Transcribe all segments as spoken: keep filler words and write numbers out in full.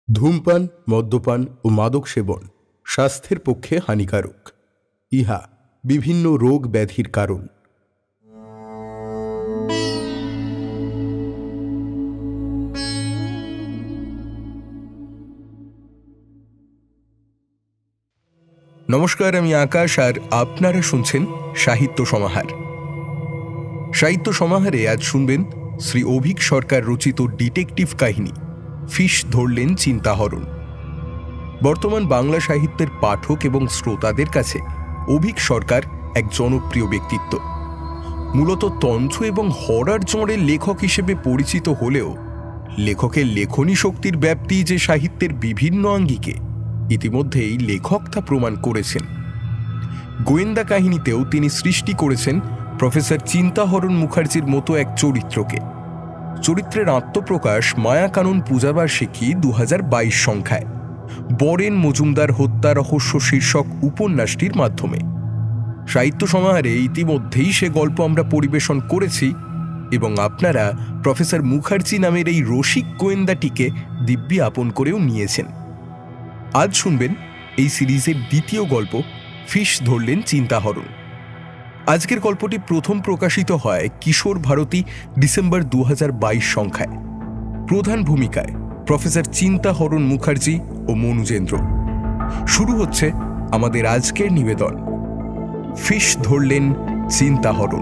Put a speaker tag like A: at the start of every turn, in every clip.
A: ধূমপান, মদ্যপান ও মাদক সেবন স্বাস্থ্যের পক্ষে হানিকারক। ইহা বিভিন্ন রোগ ব্যাধির কারণ। নমস্কার, আমি আকাশ আর আপনারা শুনছেন সাহিত্য সমাহার। সাহিত্য সমাহারে আজ শুনবেন শ্রী অভিক সরকার রচিত ডিটেকটিভ কাহিনী ফিশ ধরলেন চিন্তাহরণ। বর্তমান বাংলা সাহিত্যের পাঠক এবং শ্রোতাদের কাছে অভিক সরকার এক জনপ্রিয় ব্যক্তিত্ব। মূলত তন্ত্র এবং হরর জনরের লেখক হিসেবে পরিচিত হলেও লেখকের লেখনী শক্তির ব্যাপ্তি যে সাহিত্যের বিভিন্ন আঙ্গিকে, ইতিমধ্যেই লেখক তা প্রমাণ করেছেন। গোয়েন্দা কাহিনীতেও তিনি সৃষ্টি করেছেন প্রফেসর চিন্তাহরণ মুখার্জির মতো এক চরিত্রকে। চরিত্রের আত্মপ্রকাশ মায়াকানন পূজাবার্ষিকী দু হাজার বাইশ সংখ্যায় বরেন মজুমদার হত্যা রহস্য শীর্ষক উপন্যাসটির মাধ্যমে। সাহিত্য সমাহারে ইতিমধ্যেই সে গল্প আমরা পরিবেশন করেছি এবং আপনারা প্রফেসর মুখার্জি নামের এই রসিক গোয়েন্দাটিকে দিব্যি আপন করেও নিয়েছেন। আজ শুনবেন এই সিরিজের দ্বিতীয় গল্প ফিশ ধরলেন চিন্তাহরণ। আজকের গল্পটি প্রথম প্রকাশিত হয় কিশোর ভারতী ডিসেম্বর দু হাজার বাইশ সংখ্যায়। প্রধান ভূমিকায় প্রফেসর চিন্তাহরণ মুখার্জি ও মনুজেন্দ্র। শুরু হচ্ছে আমাদের আজকের নিবেদন, ফিশ ধরলেন চিন্তাহরণ।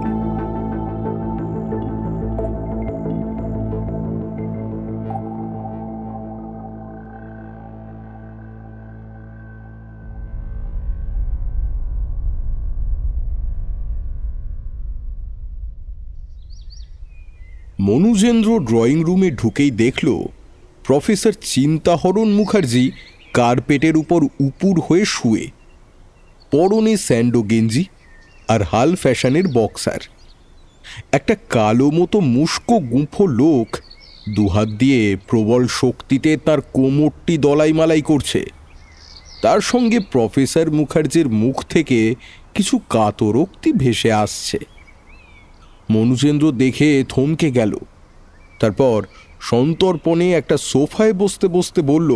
A: মনুজেন্দ্র ড্রয়িং রুমে ঢুকেই দেখল প্রফেসর চিন্তাহরণ মুখার্জি কার্পেটের উপর উপুর হয়ে শুয়ে, পরনে স্যান্ডো গেঞ্জি আর হাল ফ্যাশনের বক্সার। একটা কালো মতো মুস্কো গুঁফো লোক দুহাত দিয়ে প্রবল শক্তিতে তার কোমরটি দলাই মালাই করছে। তার সঙ্গে প্রফেসর মুখার্জির মুখ থেকে কিছু কাতরোক্তি ভেসে আসছে। মনুজেন্দ্র দেখে থমকে গেল। তারপর সন্তর্পণে একটা সোফায় বসতে বসতে বলল,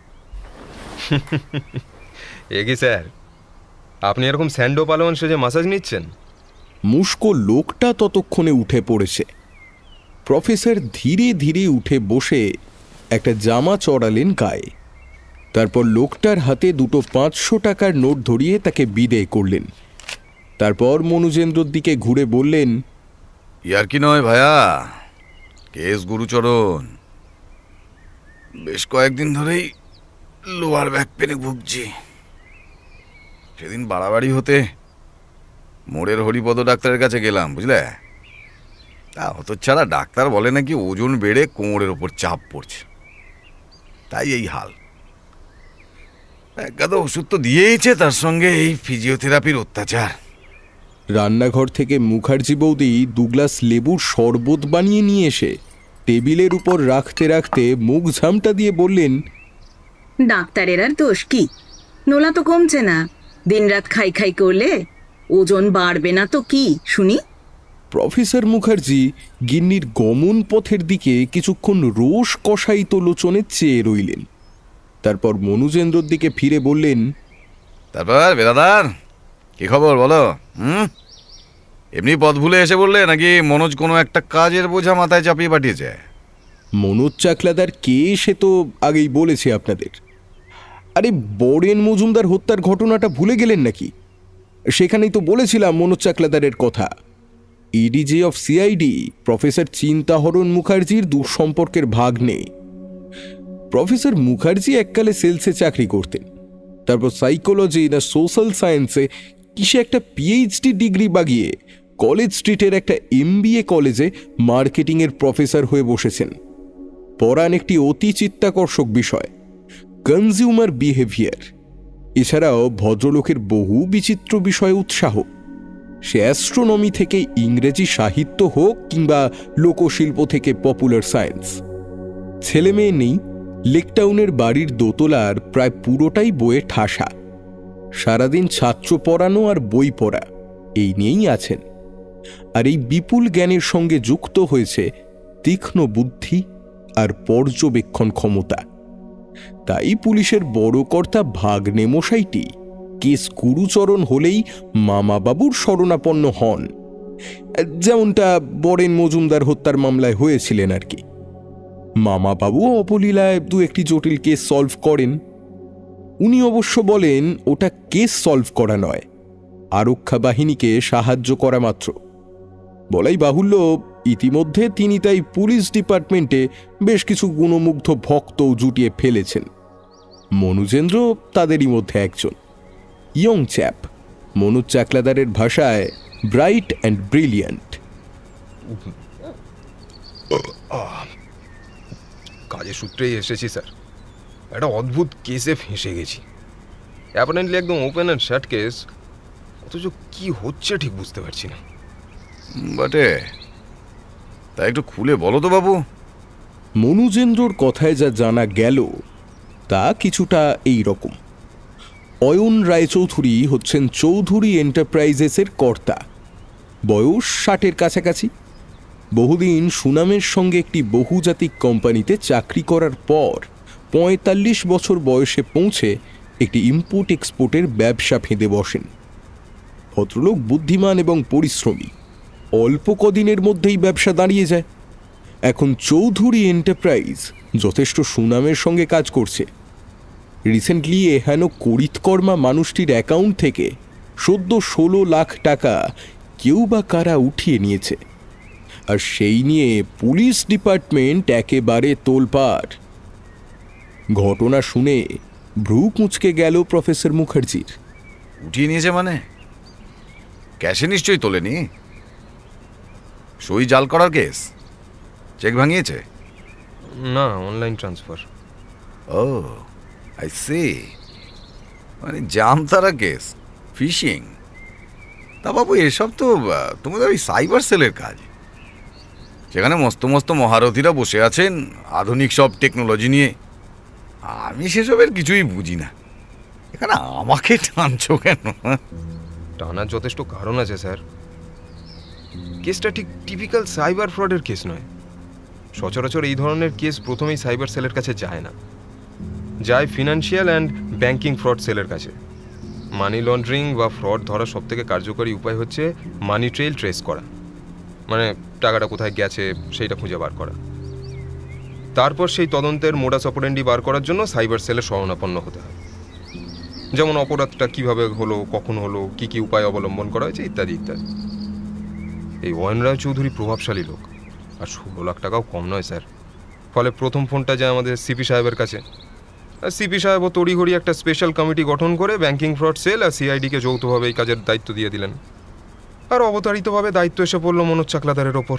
B: এ কি স্যার, আপনি এরকম স্যান্ডো পালোয়ান সেজে মাসাজ নিচ্ছেন?
A: মুস্কো লোকটা ততক্ষণে উঠে পড়েছে। প্রফেসর ধীরে ধীরে উঠে বসে একটা জামা চড়ালেন গায়ে। তারপর লোকটার হাতে দুটো পাঁচশো টাকার নোট ধরিয়ে তাকে বিদেয় করলেন। তারপর মনুজেন্দ্রর দিকে ঘুরে বললেন,
C: ইয়ার কি নয় ভাইয়া, কেস গুরুচরণ। বেশ কয়েকদিন ধরেই লোয়ার ব্যাক পেনে ভুগছি। সেদিন বাড়াবাড়ি হতে মোড়ের হরিপদ ডাক্তারের কাছে গেলাম, বুঝলে। তা হতচ্ছাড়া ডাক্তার বলে নাকি ওজন বেড়ে কোমরের ওপর চাপ পড়ছে, তাই এই হাল। এক গাদা ওষুধ তো দিয়েইছে, তার সঙ্গে এই ফিজিওথেরাপির অত্যাচার।
A: রান্নাঘর থেকে মুখার্জি বৌদি দু গ্লাস লেবুর শরবত বানিয়ে নিয়ে এসে টেবিলের উপর রাখতে রাখতে মুখ ঝামটা দিয়ে বললেন,
D: ডাক্তারের আর দোষ কি? নোলা তো কমছে না। দিনরাত খাই খাই করলে ওজন বাড়বে না তো কি শুনি?
A: প্রফেসর মুখার্জি গিন্নির গমন পথের দিকে কিছুক্ষণ রোষ কষায়িত লোচনে চেয়ে রইলেন। তারপর মনুজেন্দ্রর দিকে ফিরে বললেন,
C: তারপর বেদাদার কি খবর বলো? হুম, এমনি পথ ভুলে এসে বললে নাকি মনোজ কোনো একটা কাজের বোঝা মাথায় চাপিয়ে পাঠিয়েছে?
A: মনোজ চাকলাদার কে সে তো আগেই বলেছে আপনাদের। আরে বরেন মজুমদার হত্যার ঘটনাটা ভুলে গেলেন নাকি? সেখানেই তো বলেছিলাম মনোজ চাকলাদারের কথা। ADG of CID professor Chintaharan মুখার্জির দুঃসম্পর্কের ভাগ নেই। প্রফেসর মুখার্জি এককালে সেলসে চাকরি করতেন, তারপর সাইকোলজি না সোশ্যাল সায়েন্সে কিসে একটা পিএইচডি ডিগ্রি বাগিয়ে কলেজ স্ট্রিটের একটা এমবিএ কলেজে মার্কেটিংয়ের প্রফেসর হয়ে বসেছেন। পড়ান একটি অতি চিত্তাকর্ষক বিষয়, কনজিউমার বিহেভিয়ার। এছাড়াও ভদ্রলোকের বহু বিচিত্র বিষয়ে উৎসাহ। সে অ্যাস্ট্রোনমি থেকে ইংরেজি সাহিত্য হোক কিংবা লোকশিল্প থেকে পপুলার সায়েন্স। ছেলে মেয়ে নেই। লেকটাউনের বাড়ির দোতলার প্রায় পুরোটাই বইয়ে ঠাসা। সারাদিন ছাত্র পড়ানো আর বই পড়া এই নিয়েই আছেন। আর এই বিপুল জ্ঞানের সঙ্গে যুক্ত হয়েছে তীক্ষ্ণ বুদ্ধি আর পর্যবেক্ষণ ক্ষমতা। তাই পুলিশের বড় কর্তা ভাগ্নে মশাইটি কেস গুরুচরণ হলেই মামাবাবুর শরণাপন্ন হন, যেমনটা বরেন মজুমদার হত্যার মামলায় হয়েছিলেন আর কি। মামাবাবু অবলীলায় দু একটি জটিল কেস সলভ করেন। উনি অবশ্য বলেন ওটা কেস সলভ করা নয়, আরক্ষা বাহিনীকে সাহায্য করা মাত্র। বলাই বাহুল্য, ইতিমধ্যে তিনি তাই পুলিশ ডিপার্টমেন্টে বেশ কিছু গুণমুগ্ধ ভক্তও জুটিয়ে ফেলেছেন। মনুজেন্দ্র তাদেরই মধ্যে একজন। ইয়ং চ্যাপ, মনোজ চাকলাদারের ভাষায় ব্রাইট অ্যান্ড ব্রিলিয়ান্ট।
B: কাজের সূত্রেই এসেছি স্যার, একটা অদ্ভুত কেসে ফেঁসে গেছি। অ্যাপারেন্টলি একদম ওপেন অ্যান্ড শার্ট কেস, অথচ কি হচ্ছে ঠিক বুঝতে পারছি না।
C: বটে, তাই একটু খুলে বলো তো বাবু।
A: মনুজেন্দ্রর কথায় যা জানা গেল তা কিছুটা এই রকম। অয়ন রায়চৌধুরী হচ্ছেন চৌধুরী এন্টারপ্রাইজেসের কর্তা, বয়স ষাটের কাছাকাছি। বহুদিন সুনামের সঙ্গে একটি বহুজাতিক কোম্পানিতে চাকরি করার পর পঁয়তাল্লিশ বছর বয়সে পৌঁছে একটি ইম্পোর্ট এক্সপোর্টের ব্যবসা ফেঁদে বসেন। ভদ্রলোক বুদ্ধিমান এবং পরিশ্রমী, অল্প কদিনের মধ্যেই ব্যবসা দাঁড়িয়ে যায়। এখন চৌধুরী এন্টারপ্রাইজ যথেষ্ট সুনামের সঙ্গে কাজ করছে। রিসেন্টলি এহেন করিতকর্মা মানুষটির অ্যাকাউন্ট থেকে সদ্য ষোলো লাখ টাকা কেউ বা কারা উঠিয়ে নিয়েছে, আর সেই নিয়ে পুলিশ ডিপার্টমেন্ট একেবারে তোলপাড়। ঘটনা শুনে ভ্রু কুঁচকে গেল প্রফেসর মুখার্জির।
C: উঠিয়ে নিয়েছে মানে? ক্যাশে নিশ্চয়ই তোলেনি। সই জাল করার কেস? চেক ভাঙিয়েছে?
B: না, online transfer.
C: O I C, মানে জামতারা কেস, ফিশিং। তা বাবু, এসব তো তোমাদের ওই সাইবার সেলের কাজ। সেখানে মস্ত মস্ত মহারথীরা বসে আছেন আধুনিক সব টেকনোলজি নিয়ে। আমি সেসবের কিছুই বুঝি না। এখানে আমাকে টানছো কেন?
B: টানার যথেষ্ট কারণ আছে স্যার। কেসটা ঠিক টিপিক্যাল সাইবার ফ্রডের কেস নয়। সচরাচর এই ধরনের কেস প্রথমেই সাইবার সেলের কাছে যায় না, যায় ফিনান্সিয়াল অ্যান্ড ব্যাংকিং ফ্রড সেলের কাছে। মানি লন্ডারিং বা ফ্রড ধরার সবথেকে কার্যকরী উপায় হচ্ছে মানি ট্রেল ট্রেস করা, মানে টাকাটা কোথায় গেছে সেইটা খুঁজে বার করা। তারপর সেই তদন্তের মোডাস অপারেন্ডি বার করার জন্য সাইবার সেলে শরণাপন্ন হতে হয়। যেমন অপরাধটা কিভাবে হলো, কখন হলো, কি কি উপায় অবলম্বন করা হয়েছে, ইত্যাদি ইত্যাদি। এই অয়ন রায় চৌধুরী প্রভাবশালী লোক, আর ষোলো লাখ টাকাও কম নয় স্যার। ফলে প্রথম ফোনটা যায় আমাদের সিপি সাহেবের কাছে। আর সিপি সাহেবও তড়িঘড়ি একটা স্পেশাল কমিটি গঠন করে ব্যাংকিং ফ্রড সেল আর সিআইডিকে যৌথভাবে এই কাজের দায়িত্ব দিয়ে দিলেন। আর অবতারিতভাবে দায়িত্ব এসে পড়লো মনোজ চাকলাদারের ওপর।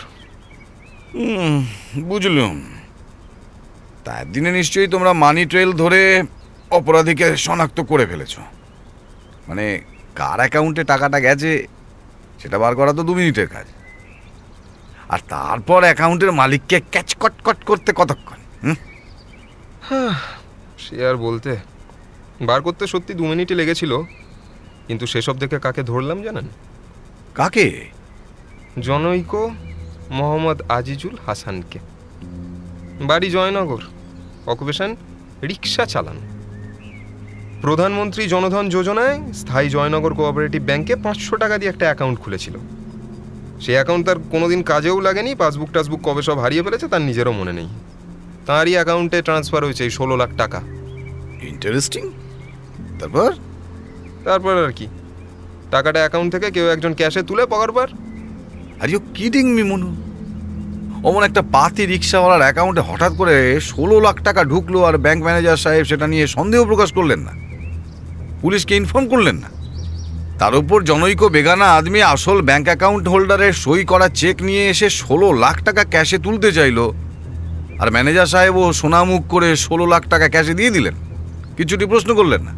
C: বুঝলুম। তার দিনে নিশ্চয়ই তোমরা মানি ট্রেল ধরে অপরাধীকে শনাক্ত করে ফেলেছ। মানে কার অ্যাকাউন্টে টাকাটা গেছে সেটা বার করা তো দু মিনিটের কাজ, আর তারপর অ্যাকাউন্টের মালিককে ক্যাচ কট কট করতে কতক্ষণ?
B: হ্যাঁ, সে আর বলতে। বার করতে সত্যি দু মিনিটই লেগেছিল, কিন্তু সেসব দেখে কাকে ধরলাম জানেন?
C: কাকে?
B: জনৈক মোহাম্মদ আজিজুল হাসানকে। বাড়ি জয়নগর, অকুপেশন রিক্সা চালান। প্রধানমন্ত্রী জনধন যোজনায় স্থায়ী জয়নগর কোঅপারেটিভ ব্যাংকে পাঁচশো টাকা দিয়ে একটা অ্যাকাউন্ট খুলেছিল। সেই অ্যাকাউন্ট তার কোনোদিন কাজেও লাগেনি, পাসবুক টাসবুক কবে সব হারিয়ে ফেলেছে তার নিজেরও মনে নেই। তাঁরই অ্যাকাউন্টে ট্রান্সফার হয়েছে এই ষোলো লাখ টাকা।
C: ইন্টারেস্টিং। তারপর?
B: তারপর আর কি, টাকাটা অ্যাকাউন্ট থেকে কেউ একজন ক্যাশে তুলে pocket per.
C: Are you kidding me Manu? অমন একটা পাতি রিক্সাওয়ালার অ্যাকাউন্টে হঠাৎ করে ষোলো লাখ টাকা ঢুকলো, আর ব্যাংক ম্যানেজার সাহেব সেটা নিয়ে সন্দেহ প্রকাশ করলেন না, পুলিশকে ইনফর্ম করলেন না। তার উপর জনৈক বেগানা আদমি আসল ব্যাংক অ্যাকাউন্ট হোল্ডারের সই করা চেক নিয়ে এসে ষোলো লাখ টাকা ক্যাশে তুলতে চাইলো, আর ম্যানেজার সাহেবও সোনামুখ করে ষোলো লাখ টাকা ক্যাশে দিয়ে দিলেন, কিছুটি প্রশ্ন করলেন না।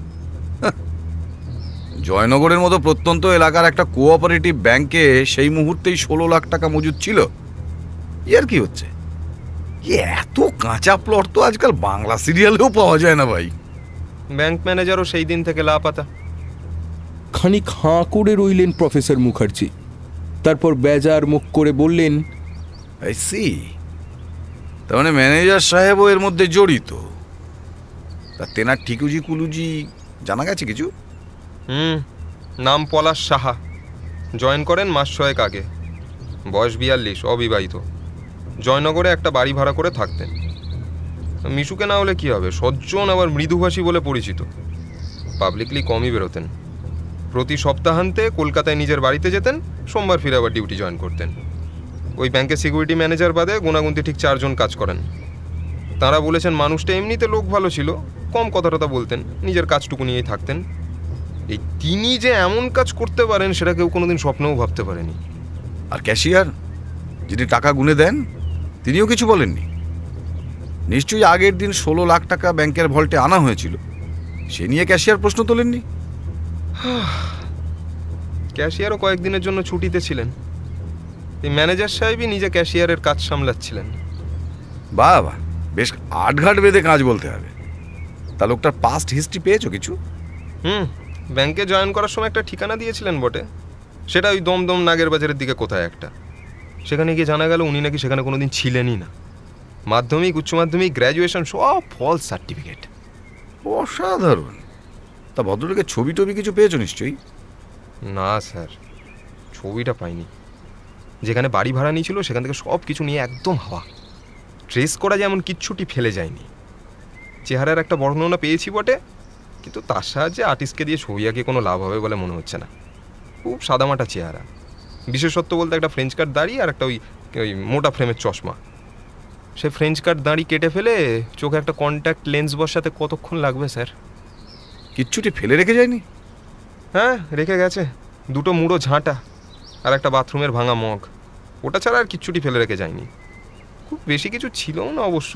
C: জয়নগরের মতো প্রত্যন্ত এলাকার একটা কোঅপারেটিভ ব্যাংকে সেই মুহূর্তেই ষোলো লাখ টাকা মজুদ ছিল। ইয়ার কি হচ্ছে? এত কাঁচা প্লট তো আজকাল বাংলা সিরিয়ালেও পাওয়া যায় না ভাই।
B: ব্যাংক ম্যানেজারও সেই দিন থেকে লাপাতা।
A: খানিক হাঁ করে রইলেন প্রফেসর মুখার্জি, তারপর বেজার মুখ করে বললেন,
C: আই সি, তার মানে ম্যানেজার সাহেবও এর মধ্যে জড়িত। তা তেনার ঠিকুজি কুলুজি জানা গেছে কিছু?
B: হুম, নাম পলাশ সাহা, জয়েন করেন মাস ছয়েক আগে, বয়স বিয়াল্লিশ, অবিবাহিত, জয়নগরে একটা বাড়ি ভাড়া করে থাকতেন। মিশুকে না হলে কি হবে, সজ্জন আবার মৃদুভাষী বলে পরিচিত। পাবলিকলি কমই বেরোতেন, প্রতি সপ্তাহান্তে কলকাতায় নিজের বাড়িতে যেতেন, সোমবার ফিরে আবার ডিউটি জয়েন করতেন। ওই ব্যাংকের সিকিউরিটি ম্যানেজার বাদে গোনাগুনতি ঠিক চারজন কাজ করেন। তাঁরা বলেছেন মানুষটা এমনিতে লোক ভালো ছিল, কম কথা টথা বলতেন, নিজের কাজটুকু নিয়েই থাকতেন। এই তিনি যে এমন কাজ করতে পারেন সেটা কেউ কোনোদিন স্বপ্নেও ভাবতে পারেনি।
C: আর ক্যাশিয়ার যিনি টাকা গুনে দেন তিনিও কিছু বলেননি? নিশ্চয়ই আগের দিন ষোলো লাখ টাকা ব্যাংকের ভল্টে আনা হয়েছিল, সে নিয়ে ক্যাশিয়ার প্রশ্ন তোলেননি?
B: ক্যাশিয়ারও কয়েকদিনের জন্য ছুটিতে ছিলেন, এই ম্যানেজার সাহেবই নিজে ক্যাশিয়ারের কাজ সামলাচ্ছিলেন।
C: বাহ বাহ, বেশ আটঘাট বেঁধে কাজ বলতে হবে। তা লোকটার পাস্ট হিস্ট্রি পেয়েছো কিছু?
B: হুম, ব্যাংকে জয়েন করার সময় একটা ঠিকানা দিয়েছিলেন বটে, সেটা ওই দমদম নাগের বাজারের দিকে কোথায় একটা। সেখানে গিয়ে জানা গেল উনি নাকি সেখানে কোনোদিন ছিলেনই না। মাধ্যমিক, উচ্চ মাধ্যমিক, গ্র্যাজুয়েশন সব ফলস সার্টিফিকেট।
C: অসাধারণ। তা ভদ্রলোকের ছবি টবি কিছু পেয়েছো নিশ্চয়ই?
B: না স্যার, ছবিটা পাইনি। যেখানে বাড়ি ভাড়া নিয়েছিল সেখান থেকে সব কিছু নিয়ে একদম হাওয়া, ট্রেস করা যেমন কিচ্ছুটি ফেলে যায়নি। চেহারার একটা বর্ণনা পেয়েছি বটে, কিন্তু তার সাহায্যে আর্টিস্টকে দিয়ে ছবি আঁকে কোনো লাভ হবে বলে মনে হচ্ছে না। খুব সাদামাটা চেহারা, বিশেষত্ব বলতে একটা ফ্রেঞ্চ কাট দাড়ি আর একটা ওই ওই মোটা ফ্রেমের চশমা। সে ফ্রেঞ্চ কাট দাড়ি কেটে ফেলে চোখে একটা কন্ট্যাক্ট লেন্স বসাতে কতক্ষণ লাগবে স্যার?
C: কিচ্ছুটি ফেলে রেখে যায়নি?
B: হ্যাঁ, রেখে গেছে। দুটো মুড়ো ঝাঁটা আর একটা বাথরুমের ভাঙা মগ, ওটা ছাড়া আর কিচ্ছুটি ফেলে রেখে যায়নি। খুব বেশি কিছু ছিলও না অবশ্য,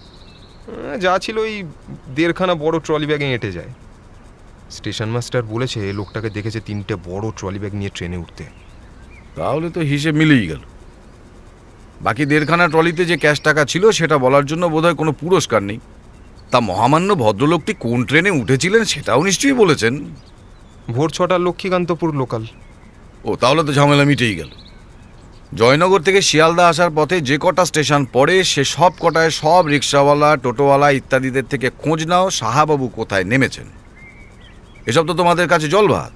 B: যা ছিল ওই দেড়খানা বড় ট্রলি ব্যাগে এঁটে যায়। স্টেশন মাস্টার বলেছে লোকটাকে দেখেছে তিনটে বড় ট্রলি ব্যাগ নিয়ে ট্রেনে উঠতে।
C: তাহলে তো হিসেব মিলেই গেল। বাকি দেড়খানা ট্রলিতে যে ক্যাশ টাকা ছিল সেটা বলার জন্য বোধহয় কোনো পুরস্কার নেই। তা মহামান্য ভদ্রলোকটি কোন ট্রেনে উঠেছিলেন সেটাও নিশ্চয়ই বলেছেন।
B: ভোর ছটার লক্ষ্মীকান্তপুর লোকাল।
C: ও, তাহলে তো ঝামেলা মিটেই গেল। জয়নগর থেকে শিয়ালদা আসার পথে যে কটা স্টেশন পড়ে সে সব কটায় সব রিক্সাওয়ালা, টোটোওয়ালা ইত্যাদিদের থেকে খোঁজ নাও সাহাবাবু কোথায় নেমেছেন। এসব তো তোমাদের কাছে জল ভাত।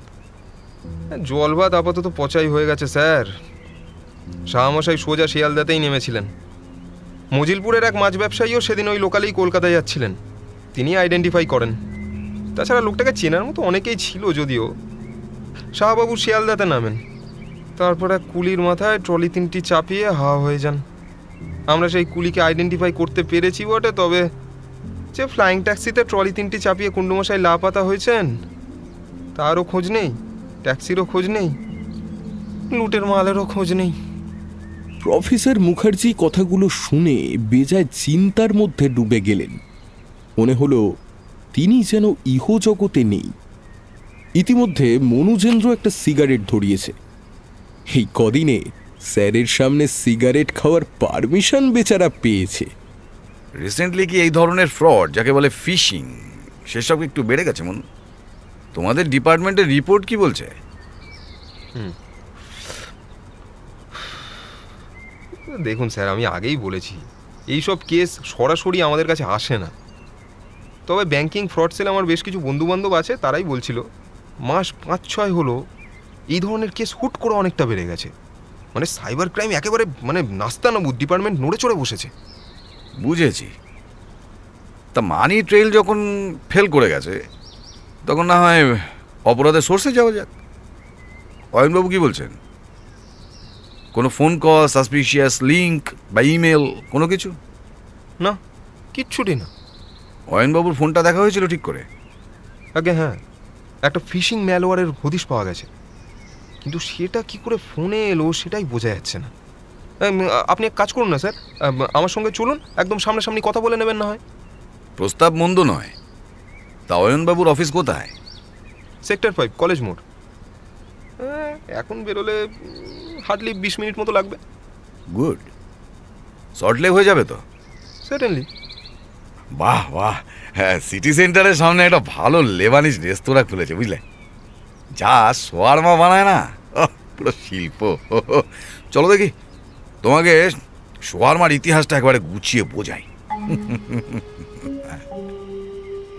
B: জল ভাত আপাতত পচাই হয়ে গেছে স্যার। শাহমশাই সোজা শিয়ালদাতেই নেমেছিলেন। মজিলপুরের এক মাছ ব্যবসায়ীও সেদিন ওই লোকালেই কলকাতায় যাচ্ছিলেন, তিনি আইডেন্টিফাই করেন। তাছাড়া লোকটাকে চেনার মতো অনেকেই ছিল যদিও। শাহবাবু শিয়ালদাতে নামেন, তারপর এক কুলির মাথায় ট্রলি তিনটি চাপিয়ে হাওয়া হয়ে যান। আমরা সেই কুলিকে আইডেন্টিফাই করতে পেরেছি বটে, তবে যে ফ্লাইং ট্যাক্সিতে ট্রলি তিনটি চাপিয়ে কুণ্ডুমশাই লাপাতা হয়েছেন তারও খোঁজ নেই, ট্যাক্সিরও খোঁজ নেই, লুটের মালেরও খোঁজ নেই।
A: প্রফেসর মুখার্জি কথাগুলো শুনে বেজায় চিন্তার মধ্যে ডুবে গেলেন। মনে হলো তিনি যেন ইহজগতে নেই। ইতিমধ্যে মনুজেন্দ্র একটা সিগারেট ধরিয়েছে। এই কদিনে স্যারের সামনে সিগারেট খাওয়ার পারমিশন বেচারা পেয়েছে।
C: রিসেন্টলি কি এই ধরনের ফ্রড, যাকে বলে ফিশিং, সেসব একটু বেড়ে গেছে মন? তোমাদের ডিপার্টমেন্টের রিপোর্ট কি বলছে?
B: দেখুন স্যার, আমি আগেই বলেছি এইসব কেস সরাসরি আমাদের কাছে আসে না। তবে ব্যাংকিং ফ্রড সেল আমার বেশ কিছু বন্ধুবান্ধব আছে, তারাই বলছিল মাস পাঁচ ছয় হলো এই ধরনের কেস হুট করে অনেকটা বেড়ে গেছে। মানে সাইবার ক্রাইম একেবারে মানে নাস্তানাবুদ, ডিপার্টমেন্ট নড়ে চড়ে বসেছে।
C: বুঝেছি। তা মানি ট্রেল যখন ফেল করে গেছে তখন না হয় অপরাধের সোর্সে যাওয়া যাক। অয়নবাবু কি বলছেন? কোনো ফোন কল, সাসপিশিয়াস লিঙ্ক বা ইমেল কোনো কিছু?
B: না, কিচ্ছুটি না।
C: অয়নবাবুর ফোনটা দেখা হয়েছিল ঠিক করে?
B: আগে হ্যাঁ, একটা ফিশিং ম্যালওয়্যারের হদিশ পাওয়া গেছে, কিন্তু সেটা কি করে ফোনে এলো সেটাই বোঝা যাচ্ছে না। আপনি এক কাজ করুন না স্যার, আমার সঙ্গে চলুন, একদম সামনাসামনি কথা বলে নেবেন না হয়।
C: প্রস্তাব মন্দ নয়। তা অয়নবাবুর অফিস কোথায়?
B: সেক্টর ফাইভ, কলেজ মোড়। এখন বেরোলে হার্ডলি বিশ মিনিট মতো লাগবে।
C: গুড। শর্টলেগ হয়ে যাবে তো?
B: সার্টেনলি।
C: বাহ বাহ, হ্যাঁ, সিটি সেন্টারের সামনে একটা ভালো লেবানিজ রেস্তোরাঁ খুলেছে বুঝলে। যা শোয়ারমা বানায় না, পুরো শিল্প। চলো দেখি, তোমাকে শোয়ারমার ইতিহাসটা একবারে গুছিয়ে বোঝাই।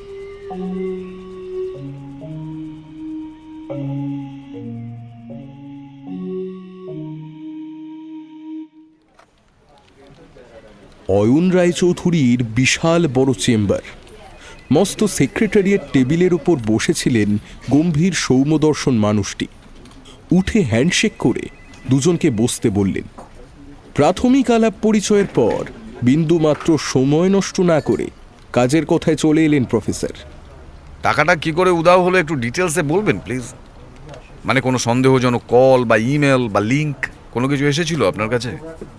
A: অয়ন রায়চৌধুরীর বিশাল বড় চেম্বার। মস্ত সেক্রেটারিয়েট টেবিলের উপর বসেছিলেন গম্ভীর সৌম্যদর্শন মানুষটি। উঠে হ্যান্ডশেক করে দুজনকে বসতে বললেন। প্রাথমিক আলাপ পরিচয়ের পর বিন্দুমাত্র সময় নষ্ট না করে কাজের কথায় চলে এলেন প্রফেসর।
C: টাকাটা কি করে উধাও হলো একটু ডিটেলসে বলবেন প্লিজ। মানে কোনো সন্দেহজনক কল বা ইমেল বা লিঙ্ক কোনো কিছু এসেছিল আপনার কাছে?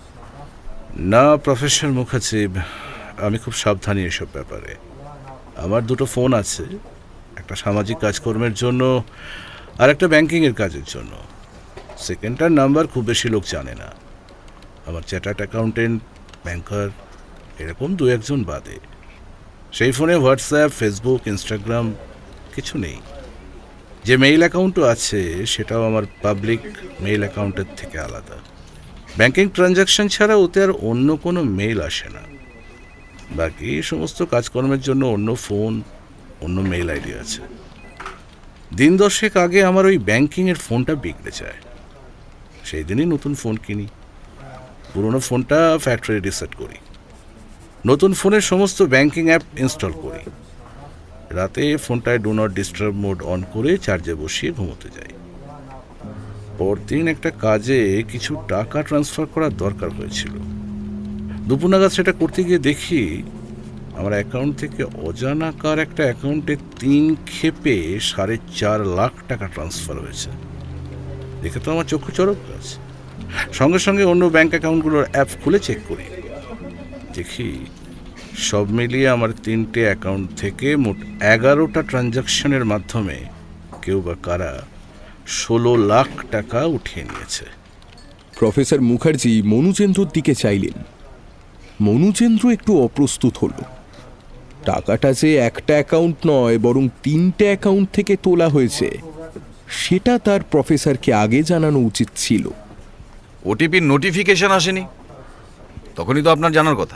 E: না প্রফেসর মুখার্জি, আমি খুব সাবধানী এসব ব্যাপারে। আমার দুটো ফোন আছে, একটা সামাজিক কাজকর্মের জন্য আর একটা ব্যাংকিংয়ের কাজের জন্য। সেকেন্ডটার নাম্বার খুব বেশি লোক জানে না। আমার চ্যাটার্ড অ্যাকাউন্টেন্ট, ব্যাংকার এরকম দু একজন বাদে। সেই ফোনে হোয়াটসঅ্যাপ, ফেসবুক, ইনস্টাগ্রাম কিছু নেই। যে মেইল অ্যাকাউন্টও আছে সেটাও আমার পাবলিক মেইল অ্যাকাউন্টের থেকে আলাদা। ব্যাংকিং ট্রানজ্যাকশন ছাড়া ওতে আর অন্য কোনো মেইল আসে না। বাকি সমস্ত কাজকর্মের জন্য অন্য ফোন, অন্য মেইল আইডি আছে। দিন দশেক আগে আমার ওই ব্যাংকিংয়ের ফোনটা বিগড়ে যায়। সেই দিনই নতুন ফোন কিনি। পুরোনো ফোনটা ফ্যাক্টরি রিসেট করি। নতুন ফোনের সমস্ত ব্যাংকিং অ্যাপ ইনস্টল করি। রাতে ফোনটায় do not disturb mode on করে চার্জে বসিয়ে ঘুমোতে যাই। পরদিন একটা কাজে কিছু টাকা ট্রান্সফার করার দরকার হয়েছিল। দুপুর নাগাদ সেটা করতে গিয়ে দেখি আমার অ্যাকাউন্ট থেকে অজানা কার একটা অ্যাকাউন্টে তিন ক্ষেপে সাড়ে চার লাখ টাকা ট্রান্সফার হয়েছে। দেখে তো আমার চক্ষু চড়ক গাছ। সঙ্গে সঙ্গে অন্য ব্যাংক অ্যাকাউন্টগুলোর অ্যাপ খুলে চেক করি। দেখি সব মিলিয়ে আমার তিনটে অ্যাকাউন্ট থেকে মোট এগারোটা ট্রানজাকশনের মাধ্যমে কেউ বা কারা ষোলো লাখ টাকা উঠিয়ে নিয়েছে।
A: প্রফেসর মুখার্জি মনুচেন্দ্রর দিকে চাইলেন। মনুচেন্দ্র একটু অপ্রস্তুত হল। টাকাটা যে একটা অ্যাকাউন্ট নয় বরং তিনটে অ্যাকাউন্ট থেকে তোলা হয়েছে সেটা তার প্রফেসরকে আগে জানানো উচিত ছিল।
C: ওটিপির নোটিফিকেশন আসেনি? তখনই তো আপনার জানার কথা।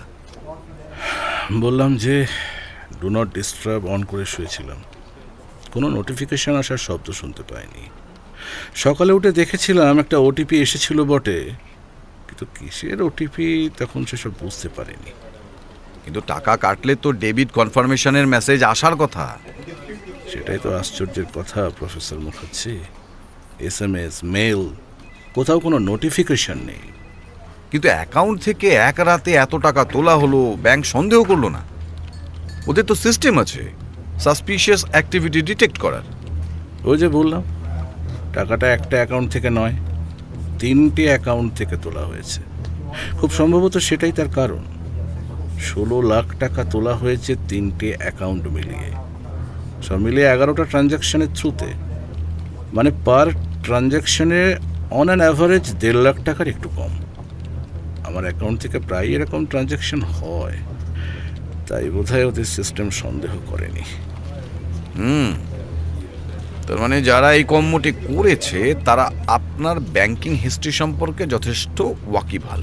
E: বললাম যে ডু নট ডিস্টার্ব অন করে শুয়েছিলাম। কোনো নোটিফিকেশন আসার শব্দ শুনতে পাইনি। সকালে উঠে দেখেছিলাম একটা ওটিপি এসেছিল বটে, কিন্তু কিসের ওটিপি তখন সেসব বুঝতে পারিনি।
C: কিন্তু টাকা কাটলে তো ডেবিট কনফার্মেশনের মেসেজ আসার কথা।
E: সেটাই তো আশ্চর্যের কথা professor Mukherjee. S M S, mail, কোথাও কোনো নোটিফিকেশন নেই।
C: কিন্তু অ্যাকাউন্ট থেকে এক রাতে এত টাকা তোলা হলো, ব্যাংক সন্দেহ করলো না? ওদের তো সিস্টেম আছে সাসপিশিয়াস অ্যাক্টিভিটি ডিটেক্ট করার।
E: ওই যে বললাম, টাকাটা একটা অ্যাকাউন্ট থেকে নয়, তিনটে অ্যাকাউন্ট থেকে তোলা হয়েছে। খুব সম্ভবত সেটাই তার কারণ। ষোলো লাখ টাকা তোলা হয়েছে তিনটে অ্যাকাউন্ট মিলিয়ে। সব মিলিয়ে এগারোটা ট্রানজ্যাকশনের থ্রুতে, মানে পার ট্রানজ্যাকশনে অন অ্যান অ্যাভারেজ দেড় লাখ টাকার একটু কম। আমার অ্যাকাউন্ট থেকে প্রায় এরকম ট্রানজ্যাকশন হয়, তাই বোধহয় ওদের সিস্টেম সন্দেহ করেনি।
C: হুম, তার মানে যারা এই কর্মটি করেছে তারা আপনার ব্যাংকিং হিস্ট্রি সম্পর্কে যথেষ্ট ওয়াকিবহাল।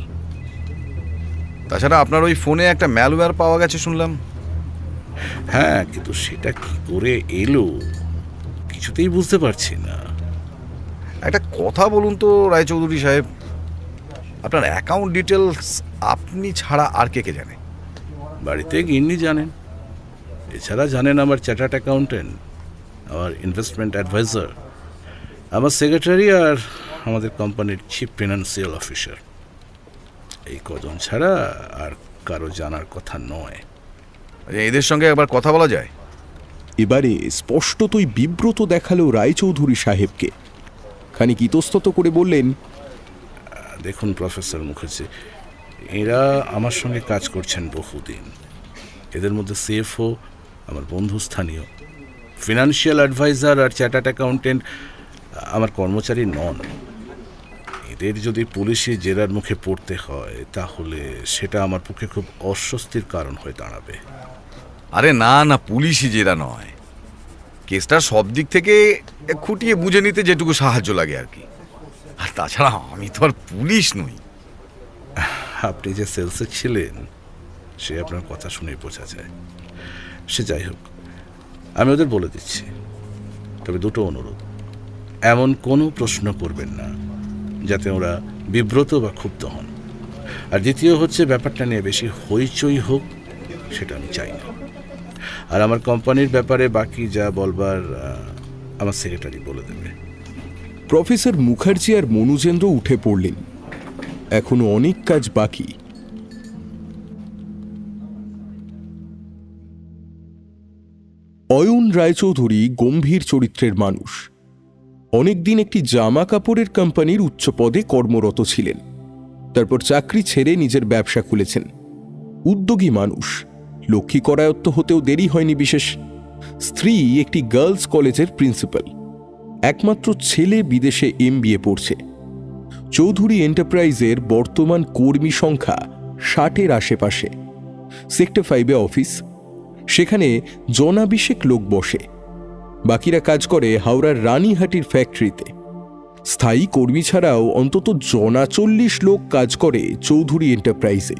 C: তাছাড়া আপনার ওই ফোনে একটা ম্যালওয়্যার পাওয়া গেছে শুনলাম।
E: হ্যাঁ, কিন্তু সেটা কি করে এলো কিছুতেই বুঝতে পারছি না।
C: একটা কথা বলুন তো রায়চৌধুরী সাহেব, আপনার অ্যাকাউন্ট ডিটেলস আপনি ছাড়া আর কে কে জানে?
E: বাড়িতে গিন্নি জানেন, এছাড়া জানেন আমার চার্টার্ড অ্যাকাউন্টেন্ট, আমার ইনভেস্টমেন্ট অ্যাডভাইজার, আমার সেক্রেটারি আর আমাদের কোম্পানির চিফ ফিনান্সিয়াল অফিসার। এই কজন ছাড়া আর কারো জানার কথা নয়।
C: এদের সঙ্গে একবার কথা বলা যায়?
A: এবারে স্পষ্টতই বিব্রত দেখালো রায়চৌধুরী সাহেবকে। খানিক ইতস্তত করে বললেন,
E: দেখুন প্রফেসর মুখার্জি, এরা আমার সঙ্গে কাজ করছেন বহুদিন। এদের মধ্যে সিএফও আমার বন্ধু স্থানীয়, ফিনান্সিয়াল অ্যাডভাইজার আর চার্টার্ড অ্যাকাউন্টেন্ট আমার কর্মচারী নন। এদের যদি পুলিশি জেরার মুখে পড়তে হয় তাহলে সেটা আমার পক্ষে খুব অস্বস্তির কারণ হয়ে দাঁড়াবে।
C: আরে না না, পুলিশি জেরা নয়, কেসটা সব দিক থেকে খুঁটিয়ে বুঝে নিতে যেটুকু সাহায্য লাগে আর কি। আর তাছাড়া আমি তো আর পুলিশ নই।
E: আপনি যে সেলসে ছিলেন সে আপনার কথা শুনে বোঝা যায়। সে যাই হোক, আমি ওদের বলে দিচ্ছি। তবে দুটো অনুরোধ, এমন কোনো প্রশ্ন করবেন না যাতে ওরা বিব্রত বা ক্ষুব্ধ হন। আর দ্বিতীয় হচ্ছে, ব্যাপারটা নিয়ে বেশি হইচই হোক সেটা আমি চাই না। আর আমার কোম্পানির ব্যাপারে বাকি যা বলবার আমার সেক্রেটারি বলে দেবে।
A: প্রফেসর মুখার্জি আর মনুজেন্দ্র উঠে পড়লেন। এখনো অনেক কাজ বাকি। অয়ন রায়চৌধুরী গম্ভীর চরিত্রের মানুষ। অনেকদিন একটি জামা কাপড়ের কোম্পানির উচ্চ পদে কর্মরত ছিলেন। তারপর চাকরি ছেড়ে নিজের ব্যবসা খুলেছেন। উদ্যোগী মানুষ, লক্ষ্মী করায়ত্ত হতেও দেরি হয়নি বিশেষ। স্ত্রী একটি গার্লস কলেজের প্রিন্সিপাল। একমাত্র ছেলে বিদেশে এমবিএ পড়ছে। চৌধুরী এন্টারপ্রাইজের বর্তমান কর্মী সংখ্যা ষাটের আশেপাশে। সেক্টর ফাইভে অফিস, সেখানে জনাবিশেক লোক বসে। বাকিরা কাজ করে হাওড়ার রানীহাটির ফ্যাক্টরিতে। স্থায়ী কর্মী ছাড়াও অন্তত জনা চল্লিশ লোক কাজ করে চৌধুরী এন্টারপ্রাইজে।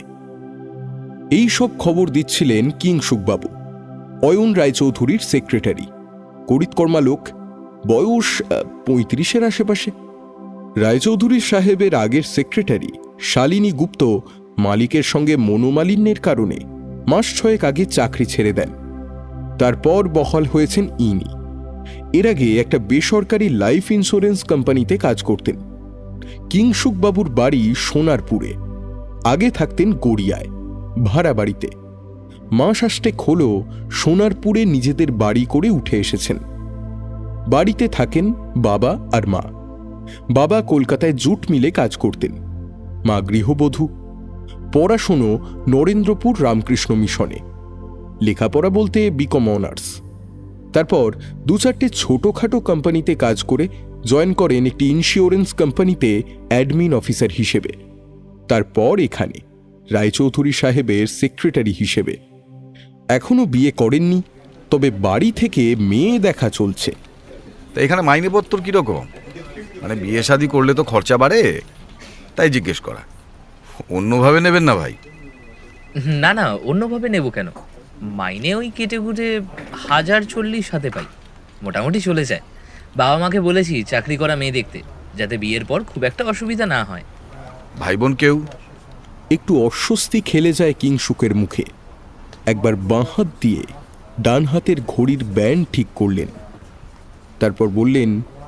A: এই সব খবর দিচ্ছিলেন কিংসুকবাবু, অয়ন রায়চৌধুরীর সেক্রেটারি। করিতকর্মা লোক, বয়স পঁয়ত্রিশের আশেপাশে। রায়চৌধুরী সাহেবের আগের সেক্রেটারি শালিনী গুপ্ত মালিকের সঙ্গে মনোমালিন্যের কারণে মাস ছয়েক আগে চাকরি ছেড়ে দেন। তারপর বহাল হয়েছেন ইনি। এর আগে একটা বেসরকারি লাইফ ইন্স্যুরেন্স কোম্পানিতে কাজ করতেন। কিংসুকবাবুর বাড়ি সোনারপুরে। আগে থাকতেন গড়িয়ায় ভাড়া বাড়িতে। মাস আষ্টেক হল সোনারপুরে নিজেদের বাড়ি করে উঠে এসেছেন। বাড়িতে থাকেন বাবা আর মা। বাবা কলকাতায় জুট মিলে কাজ করতেন, মা গৃহবধূ। পড়াশুনো নরেন্দ্রপুর রামকৃষ্ণ মিশনে। লেখাপড়া বলতে বিকম অনার্স। তারপর দু চারটে ছোটোখাটো কোম্পানিতে কাজ করে জয়েন করেন একটি ইন্স্যুরেন্স কোম্পানিতে অ্যাডমিন অফিসার হিসেবে। তারপর এখানে রায়চৌধুরী সাহেবের সেক্রেটারি হিসেবে। এখনো বিয়ে করেননি, তবে বাড়ি থেকে মেয়ে দেখা চলছে।
C: তা এখানে মাইনেপত্র কীরকম? মানে বিয়ে শাদি করলে তো খরচা বাড়ে, তাই জিজ্ঞেস করা। অন্যভাবে নেবেন না ভাই?
F: না না, অন্যভাবে নেব কেন? মাইনে ওই কেটে কুটে হাজার চল্লিশ হাতে পাই, মোটামুটি চলে যায়। বাবা মাকে বলেছি চাকরি করা মেয়ে দেখতে, যাতে বিয়ের পর খুব একটা অসুবিধা না হয়।
C: ভাই বোন কেউ?
A: একটু অস্বস্তি খেলে যায় কিংসুকের মুখে। একবার বাঁ হাত দিয়ে ডান হাতের ঘড়ির ব্যান্ড ঠিক করলেন। তারপর বললেন,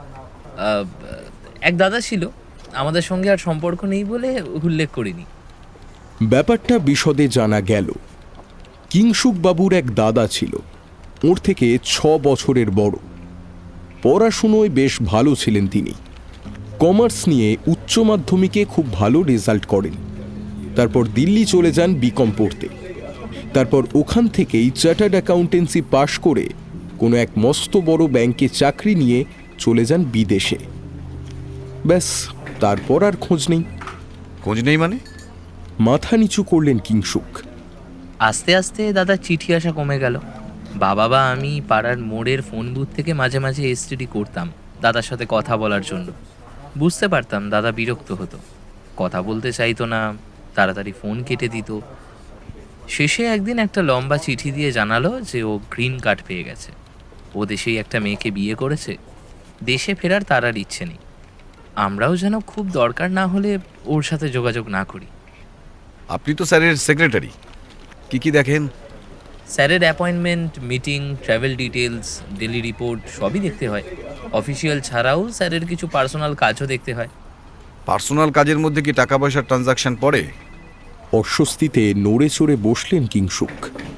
F: এক দাদা ছিল, আমাদের সঙ্গে আর সম্পর্ক নেই বলে উল্লেখ করিনি।
A: ব্যাপারটা বিশদে জানা গেল। কিংসুকবাবুর এক দাদা ছিল, ওর থেকে ছ বছরের বড়। পড়াশুনোয় বেশ ভালো ছিলেন তিনি। কমার্স নিয়ে উচ্চ মাধ্যমিকে খুব ভালো রেজাল্ট করেন। তারপর দিল্লি চলে যান বিকম পড়তে। তারপর ওখান থেকেই চার্টার্ড অ্যাকাউন্টেন্সি পাশ করে কোনো এক মস্ত বড় ব্যাংকে চাকরি নিয়ে চলে যান বিদেশে। ব্যাস, তারপর আর খোঁজ নেই।
C: খোঁজ নেই মানে?
A: মাথা নিচু করলেন কিংসুক।
F: আস্তে আস্তে দাদা চিঠি আসা কমে গেল। বাবা বা আমি পাড়ার মোড়ের ফোন বুথ থেকে মাঝে মাঝে এসটিডি করতাম দাদার সাথে কথা বলার জন্য। বুঝতে পারতাম দাদা বিরক্ত হতো, কথা বলতে চাইতো না, তাড়াতাড়ি ফোন কেটে দিত। শেষে একদিন একটা লম্বা চিঠি দিয়ে জানালো যে ও গ্রিন কার্ড পেয়ে গেছে, ও দেশেই একটা মেয়েকে বিয়ে করেছে, দেশে ফেরার তার আর ইচ্ছে নেই। আমরাও যেন খুব দরকার না হলে ওর সাথে যোগাযোগ না করি।
C: আপনি তো স্যারের সেক্রেটারি, কি কি দেখেন?
F: স্যারের appointment, meeting, travel details, daily report সবই দেখতে হয়। অফিসিয়াল ছাড়াও স্যারের কিছু পার্সোনাল কাজও দেখতে হয়।
C: পার্সোনাল কাজের মধ্যে কি টাকা পয়সার ট্রানজাকশন পড়ে?
A: অস্বস্তিতে নড়ে চড়ে বসলেন কিংসুক।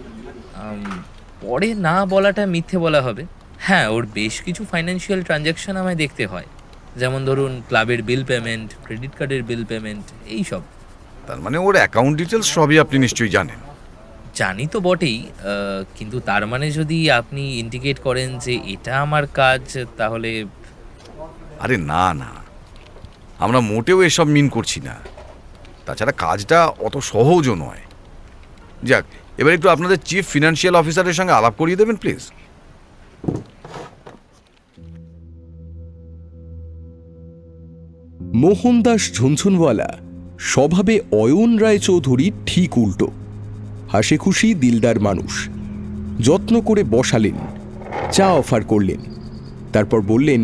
F: পরে না বলাটা মিথ্যে বলা হবে। হ্যাঁ, ওর বেশ কিছু ফাইন্যান্সিয়াল ট্রানজাকশন আমায় দেখতে হয়, যেমন ধরুন ক্লাবের বিল পেমেন্ট, ক্রেডিট কার্ডের বিল পেমেন্ট, এইসব।
C: তার মানে ওর অ্যাকাউন্ট ডিটেলস সবই আপনি নিশ্চয়ই জানেন?
F: জানি তো বটেই, কিন্তু তার মানে যদি আপনি ইন্ডিকেট করেন যে এটা আমার কাজ, তাহলে...
C: আরে না না, আমরা মোটেও এসব মিন করছি না। তাছাড়া কাজটা অত সহজও নয়। যাক, এবার একটু আপনাদের চিফ ফিনান্সিয়াল অফিসারের সঙ্গে আলাপ করিয়ে দেবেন প্লিজ।
A: মোহনদাস ঝুনঝুনওয়ালা স্বভাবে অয়ন রায়চৌধুরী ঠিক উল্টো। হাসি খুশি দিলদার মানুষ। যত্ন করে বসালেন, চা অফার করলেন। তারপর বললেন,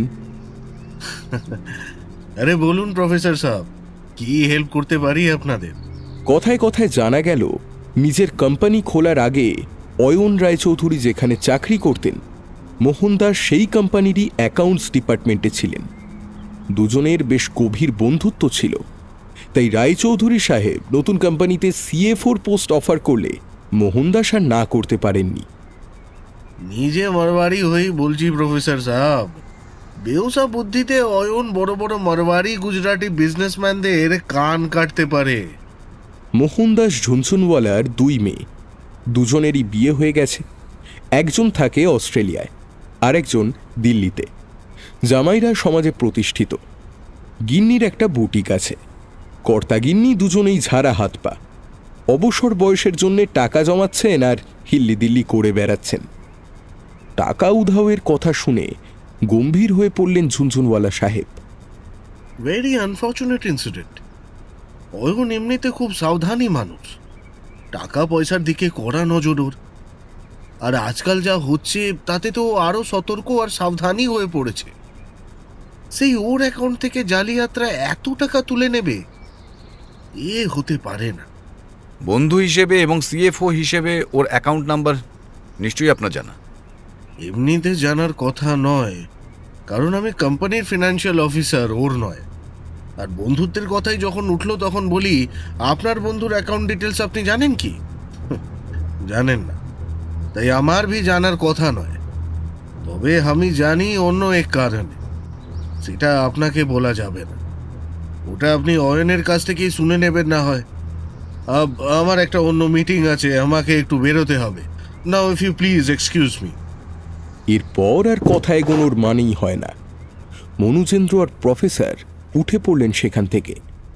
G: আরে বলুন প্রফেসর সাহেব, কি হেল্প করতে পারি আপনাদের?
A: কথায় কথায় জানা গেল নিজের কোম্পানি খোলার আগে অয়ন রায়চৌধুরী যেখানে চাকরি করতেন, মোহনদাস সেই কোম্পানিরই অ্যাকাউন্টস ডিপার্টমেন্টে ছিলেন। দুজনের বেশ গভীর বন্ধুত্ব ছিল। তাই রায়চৌধুরী সাহেব নতুন কোম্পানিতে সিএফওর পোস্ট অফার করলে মোহনদাস আর না করতে পারেননি।
G: নিজে মারবাড়ি হয়ে বলছি প্রফেসর সাহেব, বেউসা বুদ্ধিতে অয়ন বড় বড় মারবাড়ি গুজরাটি বিজনেসম্যানদের কান কাটতে পারে।
A: মোহনদাস ঝুনঝুনওয়ালার দুই মেয়ে, দুজনেরই বিয়ে হয়ে গেছে। একজন থাকে অস্ট্রেলিয়ায়, আরেকজন দিল্লিতে। জামাইরা সমাজে প্রতিষ্ঠিত। গিন্নির একটা বুটিক আছে। কর্তা গিন্নি দুজনেই ঝাড়া হাত পা। অবসর বয়সের জন্য টাকা জমাচ্ছেন আর হিল্লি দিল্লি করে বেড়াচ্ছেন। টাকা উধাওয়ের কথা শুনে গম্ভীর হয়ে পড়লেন ঝুনঝুনওয়ালা সাহেব।
G: Very unfortunate incident. অয়ন এমনিতে খুব সাবধানী মানুষ, টাকা পয়সার দিকে কড়া নজর ওর। আর আজকাল যা হচ্ছে তাতে তো আরো সতর্ক আর সাবধানী হয়ে পড়েছে। সেই ওর অ্যাকাউন্ট থেকে জালিয়াতরা এত টাকা তুলে নেবে, এ হতে পারে না।
C: বন্ধু হিসেবে এবং সিএফও হিসেবে ওর অ্যাকাউন্ট নাম্বার নিশ্চয়ই আপনার জানা।
G: এমনিতে জানার কথা নয়, কারণ আমি কোম্পানির ফিনান্সিয়াল অফিসার, ওর নয়। আর বন্ধুত্বের কথাই যখন উঠলো তখন বলি, আপনার বন্ধুর অ্যাকাউন্ট ডিটেলস আপনি জানেন কি? জানেন না, তাই আমার ভি জানার কথা নয়। তবে আমি জানি অন্য এক কারণে, সেটা আপনাকে বলা যাবে না। ওটা আপনি অয়নের কাছ থেকেই শুনে নেবেন না হয়। আমার একটা অন্য মিটিং আছে, আমাকে একটু বেরোতে হবে। Now if you please excuse me.
A: এরপর আর কথা এগোনোর মানেই হয় না। মনুজেন্দ্র আর প্রফেসর উঠে পড়লেন সেখান থেকে।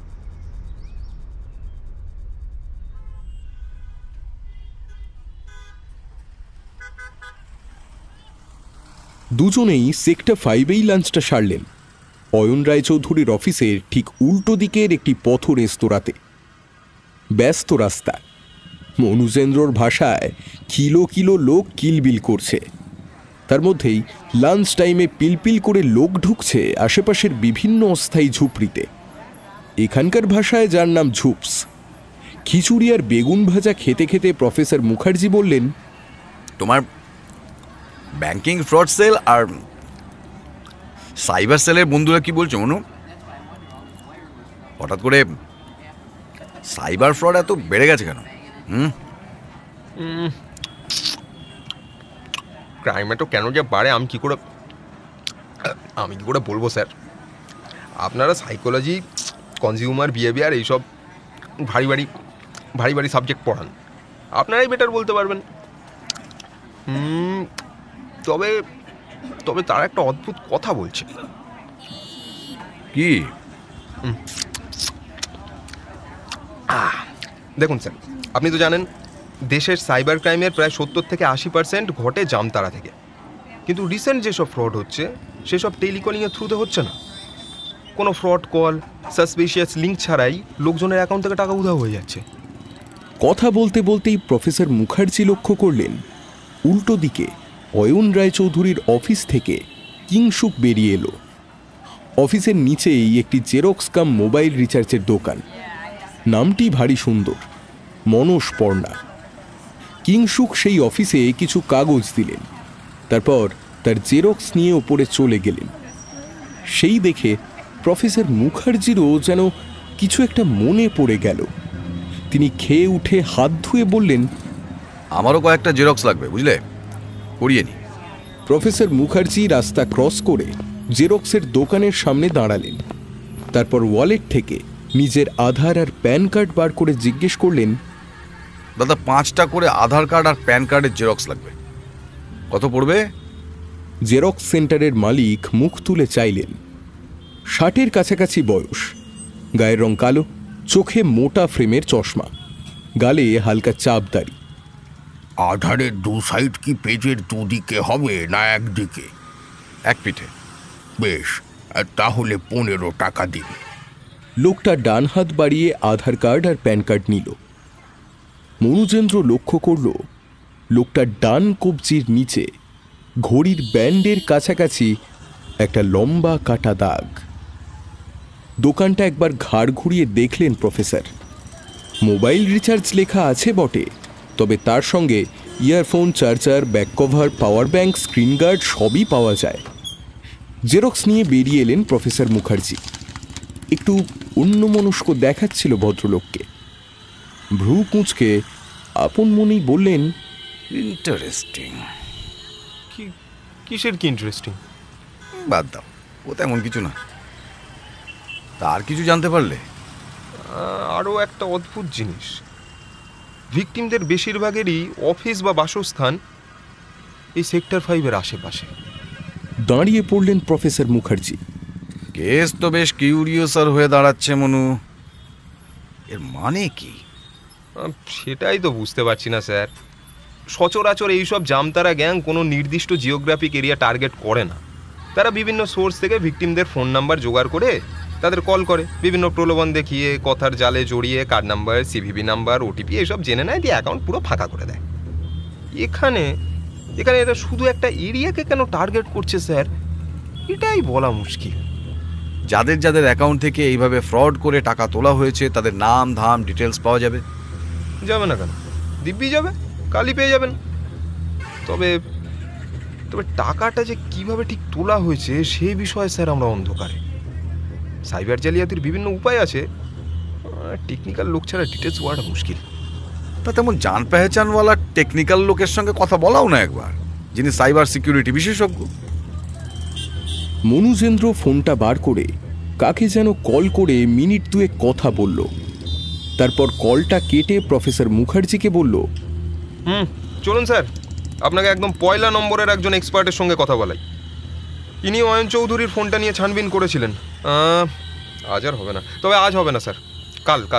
A: দুজনেই সেক্টর ফাইভেই লাঞ্চটা সারলেন, অয়ন রায়চৌধুরীর অফিসের ঠিক উল্টো দিকের একটি পথ রেস্তোরাঁতে। ব্যস্ত রাস্তা। মনুজেন্দ্রর ভাষায় কিলো কিলো লোক কিলবিল করছে। তার মধ্যেই লাঞ্চ টাইমে পিলপিল করে লোক ঢুকছে আশেপাশের বিভিন্ন অস্থায়ী ঝুপড়িতে। এখানকার ভাষায় যার নাম ঝুপস। খিচুড়ি আর বেগুন ভাজা খেতে খেতে প্রফেসর মুখার্জি বললেন,
C: তোমার ব্যাংকিং ফ্রড সেল আর সাইবার সেলের বন্ধুরা কি বলছো মনু? হঠাৎ করে সাইবার ফ্রড এত বেড়ে গেছে কেন? হুম
B: ক্রাইম এত কেন যে বাড়ে আমি কি করে আমি কি করে বলবো স্যার? আপনারা সাইকোলজি, কনজিউমার বিহেভিয়ার এইসব ভারী ভারী ভারী ভারী সাবজেক্ট পড়ান, আপনারাই বেটার বলতে পারবেন। হুম তবে তবে তারা একটা অদ্ভুত কথা বলছে।
C: কি?
B: দেখুন স্যার, আপনি তো জানেন দেশের সাইবার ক্রাইমের প্রায় সত্তর থেকে আশি পার্সেন্ট ঘটে জামতারা থেকে। কিন্তু রিসেন্ট যেসব ফ্রড হচ্ছে সেসব টেলিকলিংয়ের থ্রুতে হচ্ছে না। কোনো ফ্রড কল, সাসপিশিয়াস লিঙ্ক ছাড়াই লোকজনের অ্যাকাউন্ট থেকে টাকা উধাও হয়ে যাচ্ছে।
A: কথা বলতে বলতেই প্রফেসর মুখার্জি লক্ষ্য করলেন উল্টো দিকে অয়ন রায়চৌধুরীর অফিস থেকে কিংশুক বেরিয়ে এলো। অফিসের নিচেই একটি জেরক্স কাম মোবাইল রিচার্জের দোকান। নামটি ভারী সুন্দর, মনস্পর্ণা। কিংশুক সেই অফিসে কিছু কাগজ দিলেন, তারপর তার জেরক্স নিয়ে ওপরে চলে গেলেন। সেই দেখে প্রফেসর মুখার্জিরও যেন কিছু একটা মনে পড়ে গেল। তিনি খেয়ে উঠে হাত ধুয়ে বললেন,
C: আমারও কয়েকটা জেরক্স লাগবে, বুঝলে, করিয়ে নি।
A: প্রফেসর মুখার্জি রাস্তা ক্রস করে জেরক্সের দোকানের সামনে দাঁড়ালেন। তারপর ওয়ালেট থেকে নিজের আধার আর প্যান কার্ড বার করে জিজ্ঞেস করলেন,
C: দাদা পাঁচটা করে আধার কার্ড আর প্যান কার্ডের জেরক্স লাগবে, কত পড়বে?
A: জেরক্স সেন্টারের মালিক মুখ তুলে চাইলেন। ষাটের কাছাকাছি বয়স, গায়ের রং কালো, চোখে মোটা ফ্রেমের চশমা, গালে হালকা চাপ দাড়ি।
H: আধারের দু সাইড কি পেজের দুদিকে হবে না একদিকে?
C: এক পিঠে।
H: বেশ, তাহলে পনেরো টাকা দিন।
A: লোকটা ডান হাত বাড়িয়ে আধার কার্ড আর প্যান কার্ড নিল। মনুজেন্দ্র লক্ষ্য করল লোকটার ডান কবজির নিচে ঘড়ির ব্যান্ডের কাছাকাছি একটা লম্বা কাটা দাগ। দোকানটা একবার ঘাড় ঘুরিয়ে দেখলেন প্রফেসর। মোবাইল রিচার্জ লেখা আছে বটে, তবে তার সঙ্গে earphone, charger, back cover, power bank, screen guard সবই পাওয়া যায়। জেরক্স নিয়ে বেরিয়ে এলেন প্রফেসর মুখার্জি। একটু অন্যমনস্ক দেখাচ্ছিল ভদ্রলোককে। ভ্রু কুঁচকে আপন মনেই বললেন,
C: ইন্টারেস্টিং।
B: কি কিসের কি ইন্টারেস্টিং?
C: বাদ দাও, ও তেমন কিছু না। তার কিছু জানতে পারলে?
B: আরও একটা অদ্ভুত জিনিস, ভিকটিমদের বেশিরভাগেরই অফিস বা বাসস্থান এই সেক্টর ফাইভের আশেপাশে।
A: দাঁড়িয়ে পড়লেন প্রফেসর মুখার্জি।
C: কেস তো বেশ কিউরিয়াসার হয়ে দাঁড়াচ্ছে মনু। এর মানে কি?
B: সেটাই তো বুঝতে পারছি না স্যার। সচরাচর এইসব জামতারা গ্যাং কোনো নির্দিষ্ট জিওগ্রাফিক এরিয়া টার্গেট করে না। তারা বিভিন্ন সোর্স থেকে ভিকটিমদের ফোন নাম্বার জোগাড় করে তাদের কল করে, বিভিন্ন প্রলোভন দেখিয়ে, কথার জালে জড়িয়ে card number, CVV number, OTP এসব জেনে নেয়, দিয়ে অ্যাকাউন্ট পুরো ফাঁকা করে দেয়। এখানে এখানে এরা শুধু একটা এরিয়াকে কেন টার্গেট করছে স্যার, এটাই বলা মুশকিল।
C: যাদের যাদের অ্যাকাউন্ট থেকে এইভাবে ফ্রড করে টাকা তোলা হয়েছে তাদের নাম ধাম ডিটেলস পাওয়া যাবে?
B: যাবে না কেন, দিব্যি যাবে, কালই পেয়ে যাবেন। তবে তবে টাকাটা যে কিভাবে ঠিক তোলা হয়েছে সেই বিষয়ে স্যার আমরা অন্ধকারে। সাইবার জালিয়াতির বিভিন্ন উপায় আছে, টেকনিক্যাল লোক ছাড়া ডিটেলস হওয়াটা মুশকিল।
C: তা তেমন জান পেহচানওয়ালা টেকনিক্যাল লোকের সঙ্গে কথা বলাও না একবার, যিনি সাইবার সিকিউরিটি বিশেষজ্ঞ।
A: মনুজেন্দ্র ফোনটা বার করে কাকে যেন কল করে মিনিট দুয়েক কথা বলল। তারপর কলটা কেটে প্রফেসর মুখার্জিকে বলল,
B: হুম চলুন স্যার, আপনাকে একদম পয়লা নম্বরের একজন এক্সপার্টের সঙ্গে কথা বলাই। ইনি অয়ন চৌধুরীর ফোনটা নিয়ে ছানবিন করেছিলেন। আজ আর হবে না, তবে আজ হবে না স্যার, কাল কাল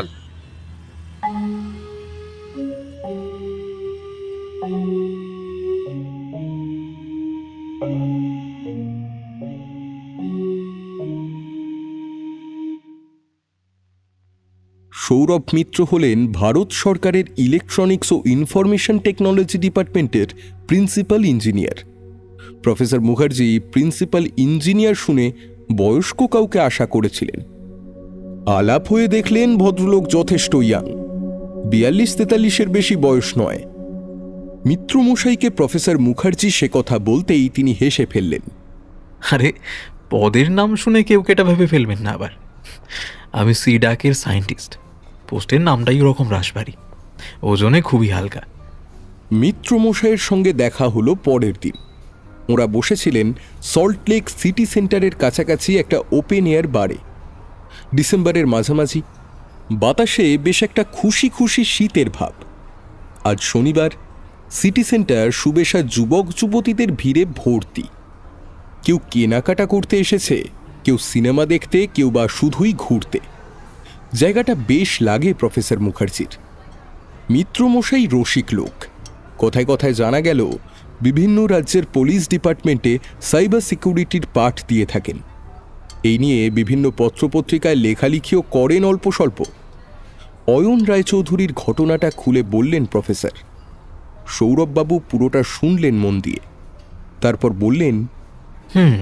A: সৌরভ মিত্র হলেন ভারত সরকারের ইলেকট্রনিক্স ও ইনফরমেশন টেকনোলজি ডিপার্টমেন্টের principal engineer. Professor Mukherjee principal engineer শুনে বয়স্ক কাউকে আশা করেছিলেন। আলাপ হয়ে দেখলেন ভদ্রলোক যথেষ্ট ইয়াং, বিয়াল্লিশ তেতাল্লিশের বেশি বয়স নয়। মিত্রমশাইকে প্রফেসর মুখার্জি সে কথা বলতেই তিনি হেসে ফেললেন।
I: আরে পদের নাম শুনে কেউ কেটা ভেবে ফেলবেন না আবার। আমি সি ডাকের সায়েন্টিস্ট, পোস্টের নামটাই ওরকম রাশভারী, ওজনে খুবই হালকা।
A: মিত্রমশাইয়ের সঙ্গে দেখা হলো পরের দিন। ওরা বসেছিলেন সল্টলেক সিটি সেন্টারের কাছাকাছি একটা ওপেন এয়ার বারে। ডিসেম্বরের মাঝামাঝি, বাতাসে বেশ একটা খুশি খুশি শীতের ভাব। আজ শনিবার, সিটি সেন্টার সুবেশা যুবক যুবতীদের ভিড়ে ভর্তি। কেউ কেনাকাটা করতে এসেছে, কেউ সিনেমা দেখতে, কেউ বা শুধুই ঘুরতে। জায়গাটা বেশ লাগে প্রফেসর মুখার্জির। মিত্রমশাই রসিক লোক। কথায় কথায় জানা গেল বিভিন্ন রাজ্যের পুলিশ ডিপার্টমেন্টে সাইবার সিকিউরিটির পাঠ দিয়ে থাকেন। এই নিয়ে বিভিন্ন পত্রপত্রিকায় লেখালেখিও করেন অল্প স্বল্প। অয়ন রায়চৌধুরীর ঘটনাটা খুলে বললেন প্রফেসর। সৌরভবাবু পুরোটা শুনলেন মন দিয়ে, তারপর বললেন,
I: হুম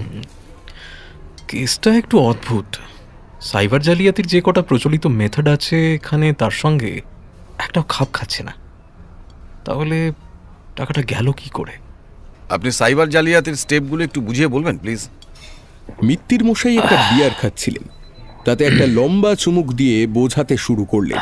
I: কেসটা একটু অদ্ভুত। সাইবার জালিয়াতির যে কটা প্রচলিত মেথড আছে এখানে, তার সঙ্গে একটাও খাপ খাচ্ছে না। তাহলে টাকাটা গেল কি করে?
C: আপনি সাইবার জালিয়াতির স্টেপগুলো একটু বুঝিয়ে বলবেন প্লিজ।
A: মিত্তির মশাই একটা বিয়ার খাচ্ছিলেন, তাতে একটা লম্বা চুমুক দিয়ে বোঝাতে শুরু করলেন।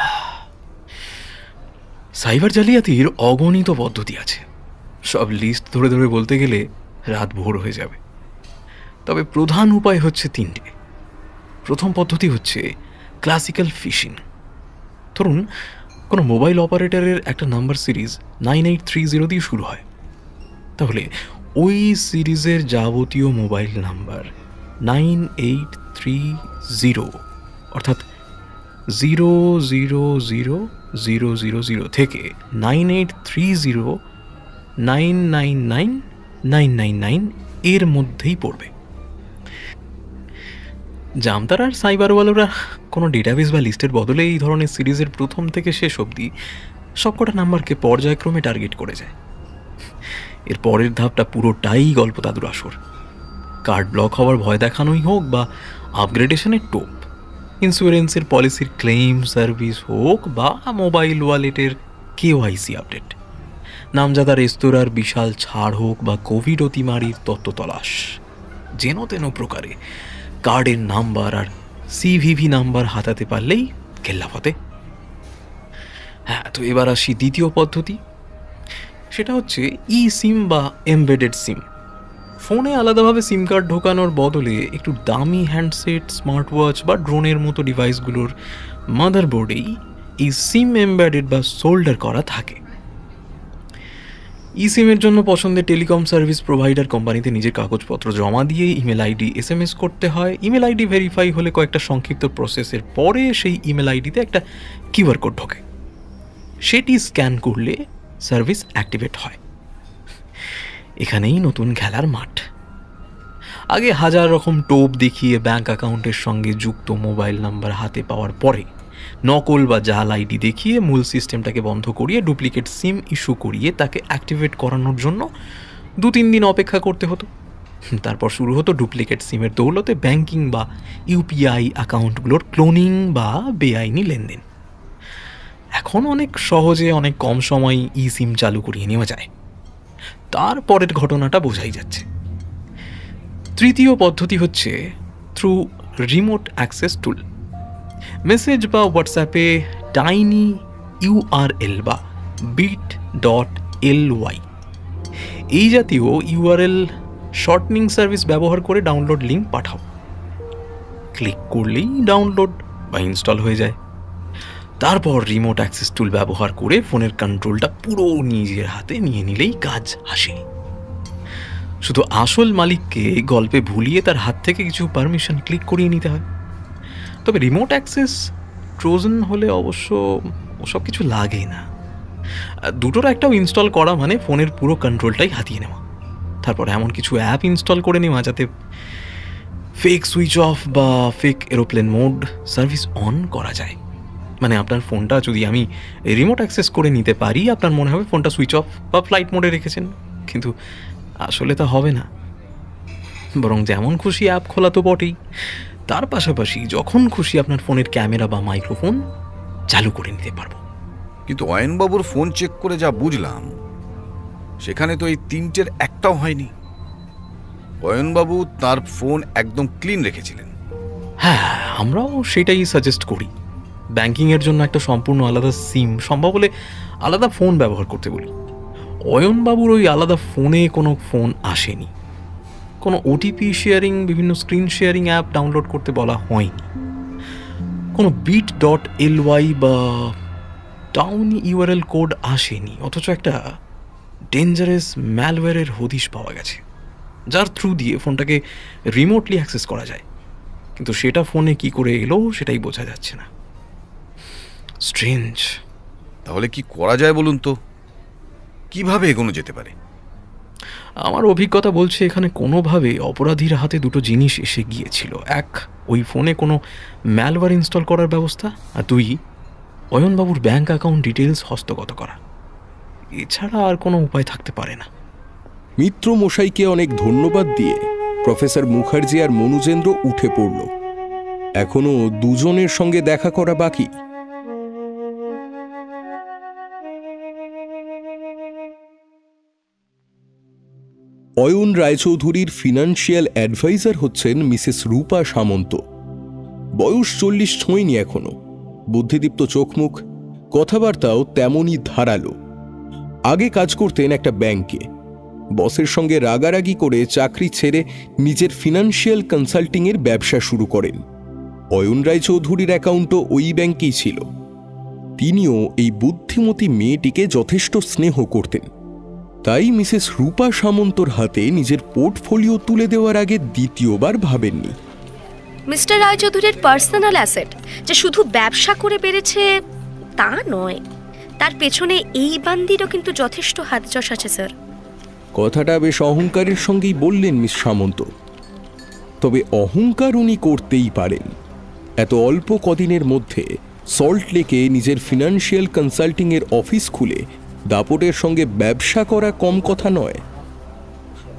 I: সাইবার জালিয়াতির অগণিত পদ্ধতি আছে, সব লিস্ট ধরে ধরে বলতে গেলে রাত ভোর হয়ে যাবে। তবে প্রধান উপায় হচ্ছে তিনটে। প্রথম পদ্ধতি হচ্ছে ক্লাসিক্যাল ফিশিং। ধরুন কোনো মোবাইল অপারেটরের একটা number series nine eight three zero দিয়ে শুরু হয়, তাহলে ওই সিরিজের যাবতীয় mobile number nine eight three zero অর্থাৎ zero zero zero zero zero zero থেকে nine eight three zero nine nine nine nine nine nine এর মধ্যেই পড়বে। জামতারার সাইবারওয়ালারা কোনো ডেটাবেস বা লিস্টের বদলে এই ধরনের সিরিজের প্রথম থেকে শেষ অবধি সবকটা নাম্বারকে পর্যায়ক্রমে টার্গেট করে যায়। এর পরের ধাপটা পুরোটাই গল্প দাদুর আসর। কার্ড ব্লক হওয়ার ভয় দেখানোই হোক বা আপগ্রেডেশনের টোপ, ইন্স্যুরেন্সের পলিসির ক্লেম সার্ভিস হোক বা মোবাইল ওয়ালেটের কেওয়াইসি আপডেট, নামজাদা রেস্তোরাঁর বিশাল ছাড় হোক বা কোভিড অতিমারির তত্ত্ব তলাশ, যেন তেন প্রকারে কার্ডের নাম্বার আর সিভিভি নাম্বার হাতাতে পারলেই কেল্লাফতে। হ্যাঁ, তো এবার আসি দ্বিতীয় পদ্ধতি। সেটা হচ্ছে ই সিম বা এমবেডেড সিম। ফোনে আলাদাভাবে সিম কার্ড ঢোকানোর বদলে একটু দামি হ্যান্ডসেট, স্মার্ট ওয়াচ বা ড্রোনের মতো ডিভাইসগুলোর মাদারবোর্ডেই এই সিম এমবেডেড বা সোল্ডার করা থাকে। ই সিমের জন্য পছন্দের টেলিকম সার্ভিস প্রোভাইডার কোম্পানিতে নিজের কাগজপত্র জমা দিয়ে email ID S M S করতে হয়। ইমেল আইডি ভেরিফাই হলে কয়েকটা সংক্ষিপ্ত প্রসেসের পরে সেই ইমেল আইডিতে একটা কিউআর কোড ঢোকে, সেটি স্ক্যান করলে সার্ভিস অ্যাক্টিভেট হয়। এখানেই নতুন খেলার মাঠ। আগে হাজার রকম টোপ দেখিয়ে ব্যাংক অ্যাকাউন্টের সঙ্গে যুক্ত মোবাইল নাম্বার হাতে পাওয়ার পরে নকল বা জাল আইডি দেখিয়ে মূল সিস্টেমটাকে বন্ধ করিয়ে ডুপ্লিকেট সিম ইস্যু করিয়ে তাকে অ্যাক্টিভেট করানোর জন্য দু তিন দিন অপেক্ষা করতে হতো। তারপর শুরু হতো ডুপ্লিকেট সিমের দৌলতে ব্যাংকিং বা ইউপিআই অ্যাকাউন্টগুলোর ক্লোনিং বা বেআইনি লেনদেন। এখন অনেক সহজে অনেক কম সময় ই সিম চালু করিয়ে নেওয়া যায়। তারপরের ঘটনাটা বোঝাই যাচ্ছে। তৃতীয় পদ্ধতি হচ্ছে through remote access tool. Message বা হোয়াটসঅ্যাপে টাইনি ইউআরএল বা বিট ডট এল ওয়াই এই জাতীয় ইউআরএল শর্টনিং সার্ভিস ব্যবহার করে ডাউনলোড লিঙ্ক পাঠাও। ক্লিক করলেই ডাউনলোড বা ইনস্টল হয়ে যায়। তারপর রিমোট অ্যাক্সেস টুল ব্যবহার করে ফোনের কন্ট্রোলটা পুরো নিজের হাতে নিয়ে নিলেই কাজ হাসিল। শুধু আসল মালিককে গল্পে ভুলিয়ে তার হাত থেকে কিছু পারমিশন ক্লিক করিয়ে নিতে হয়। তবে রিমোট অ্যাক্সেস ট্রোজান হলে অবশ্য ওসব কিছু লাগে না। দুটোর একটাও ইনস্টল করা মানে ফোনের পুরো কন্ট্রোলটাই হাতিয়ে নেওয়া। তারপর এমন কিছু অ্যাপ ইনস্টল করে নেওয়া যাতে ফেক সুইচ অফ বা fake aeroplane mode service on করা যায়। মানে আপনার ফোনটা যদি আমি রিমোট অ্যাক্সেস করে নিতে পারি, আপনার মনে হবে ফোনটা সুইচ অফ বা ফ্লাইট মোডে রেখেছেন, কিন্তু আসলে তা হবে না। বরং যেমন খুশি অ্যাপ খোলা তো বটেই, তার পাশাপাশি যখন খুশি আপনার ফোনের ক্যামেরা বা মাইক্রোফোন চালু করে নিতে পারবো।
C: কিন্তু অয়নবাবুর ফোন চেক করে যা বুঝলাম, সেখানে তো এই তিনটের একটাও হয়নি। অয়নবাবু তার ফোন একদম ক্লিন রেখেছিলেন।
I: হ্যাঁ, আমরাও সেটাই সাজেস্ট করি। ব্যাংকিংয়ের জন্য একটা সম্পূর্ণ আলাদা সিম, সম্ভব হলে আলাদা ফোন ব্যবহার করতে বলি। অয়নবাবুর ওই আলাদা ফোনে কোনো ফোন আসেনি, কোনো ওটিপি শেয়ারিং, বিভিন্ন স্ক্রিন শেয়ারিং অ্যাপ ডাউনলোড করতে বলা হয়নি, কোনো বিট ডট এল ওয়াই বা টাউনি ইউআরএল কোড আসেনি। অথচ একটা ডেঞ্জারাস ম্যালওয়্যারের হদিশ পাওয়া গেছে, যার থ্রু দিয়ে ফোনটাকে রিমোটলি অ্যাক্সেস করা যায়, কিন্তু সেটা ফোনে কি করে এলো সেটাই বোঝা যাচ্ছে না। স্ট্রেঞ্জ।
C: তাহলে কি করা যায় বলুন তো? কিভাবে এগোনো যেতে পারে?
I: আমার অভিজ্ঞতা বলছে এখানে কোনোভাবে অপরাধীর হাতে দুটো জিনিস এসে গিয়েছিল। এক, ওই ফোনে কোনো ম্যালওয়্যার ইনস্টল করার ব্যবস্থা, আর দুই, অয়নবাবুর ব্যাংক অ্যাকাউন্ট ডিটেলস হস্তগত করা। এছাড়া আর কোনো উপায় থাকতে পারে না।
A: মিত্র মশাইকে অনেক ধন্যবাদ দিয়ে প্রফেসর মুখার্জি আর মনুজেন্দ্র উঠে পড়ল। এখনো দুজনের সঙ্গে দেখা করা বাকি। অয়ন রায়চৌধুরীর ফিনান্সিয়াল অ্যাডভাইজার হচ্ছেন মিসেস রূপা সামন্ত। বয়স চল্লিশ ছোঁয়নি এখনো, বুদ্ধিদীপ্ত চোখমুখ, কথাবার্তাও তেমনই ধারালো। আগে কাজ করতেন একটা ব্যাংকে। বসের সঙ্গে রাগারাগি করে চাকরি ছেড়ে নিজের ফিনান্সিয়াল কনসাল্টিংয়ের ব্যবসা শুরু করেন। অয়ন রায়চৌধুরীর অ্যাকাউন্টও ওই ব্যাংকেই ছিল। তিনিও এই বুদ্ধিমতী মেয়েটিকে যথেষ্ট স্নেহ করতেন। তাই মিসেস রূপা সামন্তর হাতে নিজের পোর্টফোলিও তুলে দেওয়ার আগে দ্বিতীয়বার ভাবেননি।
J: মিস্টার রায়চৌধুরীর পার্সোনাল অ্যাসেট যে শুধু ব্যবসা করে বেড়েছে তা নয়, তার পেছনে এই বান্দিরও কিন্তু যথেষ্ট হাতযশ আছে স্যার।
A: কথাটা বেশ অহংকারের সঙ্গেই বললেন মিস সামন্ত। তবে অহংকার উনি করতেই পারেন। এত অল্প কদিনের মধ্যে সল্ট লেকে নিজের ফিনান্সিয়াল কনসাল্টিংয়ের অফিস খুলে দাপটের সঙ্গে ব্যবসা করা কম কথা নয়।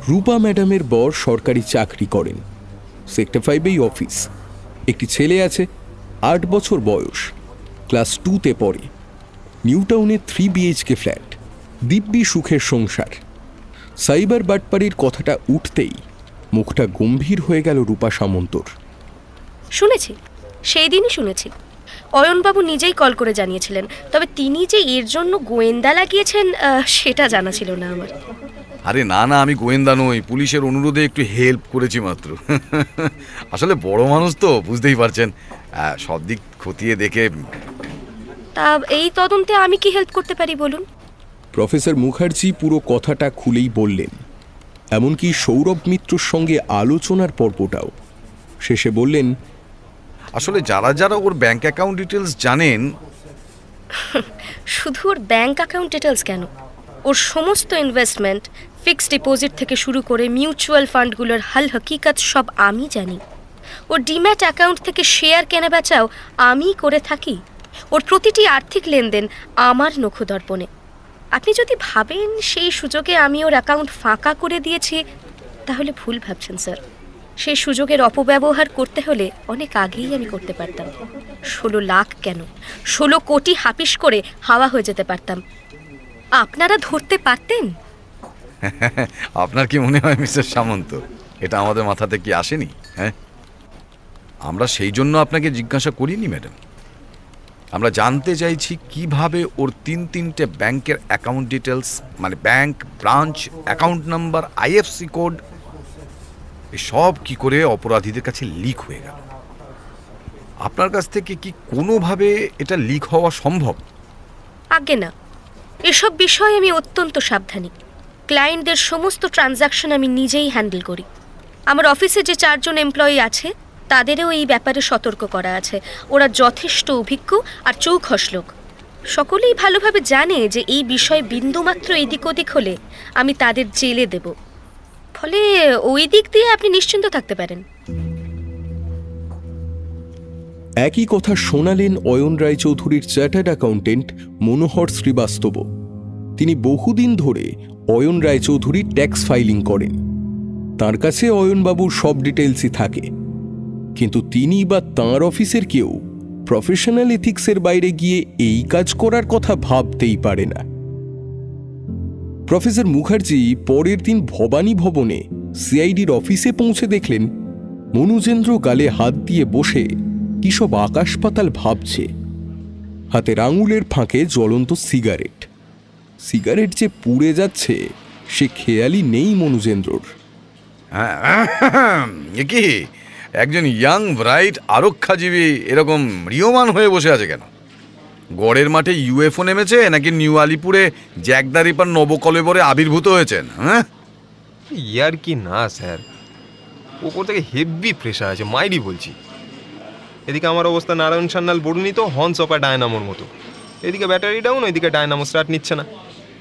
A: রূপা ম্যাডামের বর সরকারি চাকরি করেন, সেক্টর ফাইভেই অফিস। একটি ছেলে আছে, আট বছর বয়স, ক্লাস টুতে পড়ে। নিউ টাউনে থ্রি বিএইচকে ফ্ল্যাট, দিব্যি সুখের সংসার। সাইবার বাটপাড়ির কথাটা উঠতেই মুখটা গম্ভীর হয়ে গেল রূপা সামন্তর।
J: শুনেছি, সেই দিনই শুনেছি। অয়নবাবু নিজেই কল করে জানিয়েছিলেন, তবে তিনি যে এর জন্য গোয়েন্দা লাগিয়েছেন সেটা জানা ছিল না আমার।
C: আরে না না, আমি গোয়েন্দা নই, পুলিশের অনুরোধে একটু হেল্প করেছি মাত্র। আসলে বড় মানুষ তো, বুঝতেই পারছেন, সব দিক খতিয়ে দেখে।
J: তা এই তদন্তে আমি কি হেল্প করতে পারি বলুন?
A: প্রফেসর মুখার্জি পুরো কথাটা খুলেই বললেন, এমনকি সৌরভ মিত্রর সঙ্গে আলোচনার পর্বটাও। শেষে বললেন,
C: আসলে যারা যারা ওর ব্যাংক অ্যাকাউন্ট ডিটেলস জানেন।
J: শুধু ওর ব্যাংক অ্যাকাউন্ট ডিটেলস কেন, ওর সমস্ত ইনভেস্টমেন্ট, ফিক্সড ডিপোজিট থেকে শুরু করে মিউচুয়াল ফান্ডগুলোর হাল হকিকত সব আমি জানি। ওর ডিম্যাট অ্যাকাউন্ট থেকে শেয়ার কেনা বেচাও আমি করে থাকি। ওর প্রতিটি আর্থিক লেনদেন আমার নখদর্পণে। আপনি যদি ভাবেন সেই সুযোগে আমি ওর অ্যাকাউন্ট ফাঁকা করে দিয়েছি, তাহলে ভুল ভাবছেন স্যার। সেই সুযোগের অপব্যবহার করতে হলে অনেক আগেই আমি করতে পারতাম। ষোলো লাখ কেন, ষোলো কোটি হাপিস করে হাওয়া হয়ে যেতে পারতাম। আপনারা ধরতে পারতেন?
C: আপনার কি মনে হয় মিস্টার সামন্ত, এটা আমাদের মাথাতে কি আসেনি? হ্যাঁ, আমরা সেই জন্য আপনাকে জিজ্ঞাসা করিনি ম্যাডাম। আমরা জানতে চাইছি কিভাবে ওর তিন তিনটে ব্যাংকের অ্যাকাউন্ট ডিটেলস, মানে bank, branch, account number, IFSC code, এসব কি করে অপরাধীদের কাছে লিক হয়ে গেল। আপনার কাছ থেকে কি কোনোভাবে এটা লিক হওয়া সম্ভব?
J: আগে না, এসব বিষয়ে আমি অত্যন্ত সাবধানী। ক্লায়েন্টদের সমস্ত ট্রানজাকশন আমি নিজেই হ্যান্ডেল করি। আমার অফিসে যে চারজন এমপ্লয়ি আছে তাদেরও এই ব্যাপারে সতর্ক করা আছে। ওরা যথেষ্ট অভিজ্ঞ আর চৌখস লোক। সকলেই ভালোভাবে জানে যে এই বিষয়ে বিন্দুমাত্র এদিক ওদিক হলে আমি তাদের জেলে দেব। ফলে ওই দিক দিয়ে আপনি নিশ্চিন্ত থাকতে পারেন।
A: একই কথা শোনালেন অয়ন রায়চৌধুরীর চার্টার্ড অ্যাকাউন্টেন্ট মনোহর শ্রীবাস্তব। তিনি বহুদিন ধরে অয়ন রায়চৌধুরীর ট্যাক্স ফাইলিং করেন। তার কাছে অয়নবাবুর সব ডিটেলসই থাকে, কিন্তু তিনি বা তাঁর অফিসের কেউ প্রফেশনাল এথিক্সের বাইরে গিয়ে এই কাজ করার কথা ভাবতেই পারে না। প্রফেসর মুখার্জি পরের দিন ভবানী ভবনে সিআইডির অফিসে পৌঁছে দেখলেন মনুজেন্দ্র গালে হাত দিয়ে বসে কি সব আকাশ পাতাল ভাবছে। হাতের আঙুলের ফাঁকে জ্বলন্ত সিগারেট। সিগারেট যে পুড়ে যাচ্ছে সে খেয়ালই নেই মনুজেন্দ্রর।
C: কি একজন ইয়াং ব্রাইট আরক্ষাজীবী এরকম ম্রিয়মান হয়ে বসে আছে কেন? গড়ের মাঠে ইউএফও নেমেছে নাকি নিউ আলিপুরে জ্যাক দ্য রিপার নবকলেবরে আবির্ভূত হয়েছেন? হ্যাঁ,
B: ইয়ার কি না স্যার, ওপর থেকে হেভি প্রেশার আছে, মাইরি বলছি। এদিকে আমার অবস্থা নারায়ণ সান্যাল বর্ণিত হর্নস অফ আ ডায়নামোর মতো। এদিকে ব্যাটারি ডাউন, ওইদিকে ডায়নামো স্টার্ট নিচ্ছে না।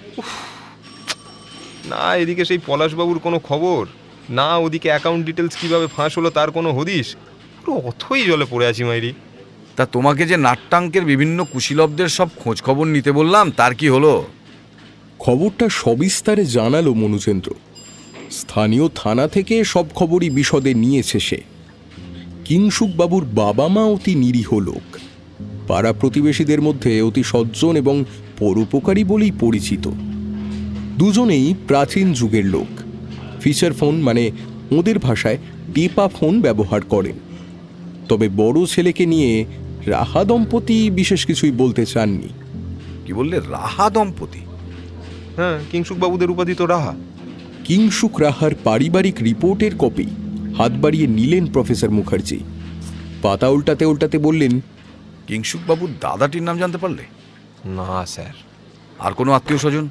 B: না এদিকে সেই পলাশবাবুর কোনো খবর, না ওদিকে অ্যাকাউন্ট ডিটেলস কীভাবে ফাঁস হলো তার কোনো হদিশ। পুরো অথই জলে পড়ে আছি মাইরি।
C: তা তোমাকে যে নাট্যাঙ্কের বিভিন্ন কুশীলবদের সব খোঁজ খবর নিতে বললাম, তার কি হলো?
A: খবরটা সবিস্তারে জানালো মনুজেন্দ্র। স্থানীয় থানা থেকে সব খবরই বিশদে নিয়েছে সে। কিংসুকবাবুর বাবা মা অতি নিরীহ লোক, পাড়া প্রতিবেশীদের মধ্যে অতি সজ্জন এবং পরোপকারী বলেই পরিচিত। দুজনেই প্রাচীন যুগের লোক। ফিচার ফোন মানে ওদের ভাষায় টেপা ফোন ব্যবহার করেন। তবে বড় ছেলেকে নিয়ে রাহা দম্পতি বিশেষ কিছুই বলতে চাননি।
C: কি বললে? রাহা দম্পতি?
B: হ্যাঁ, কিংসুকবাবুদের উপাধি তো রাহা।
A: কিংসুক রাহার পারিবারিক রিপোর্টের কপি হাত বাড়িয়ে নিলেন প্রফেসর মুখার্জি। পাতা উল্টাতে উল্টাতে বললেন,
C: কিংসুকবাবুর দাদাটির নাম জানতে পারলে?
B: না স্যার।
C: আর কোনো আত্মীয় স্বজন?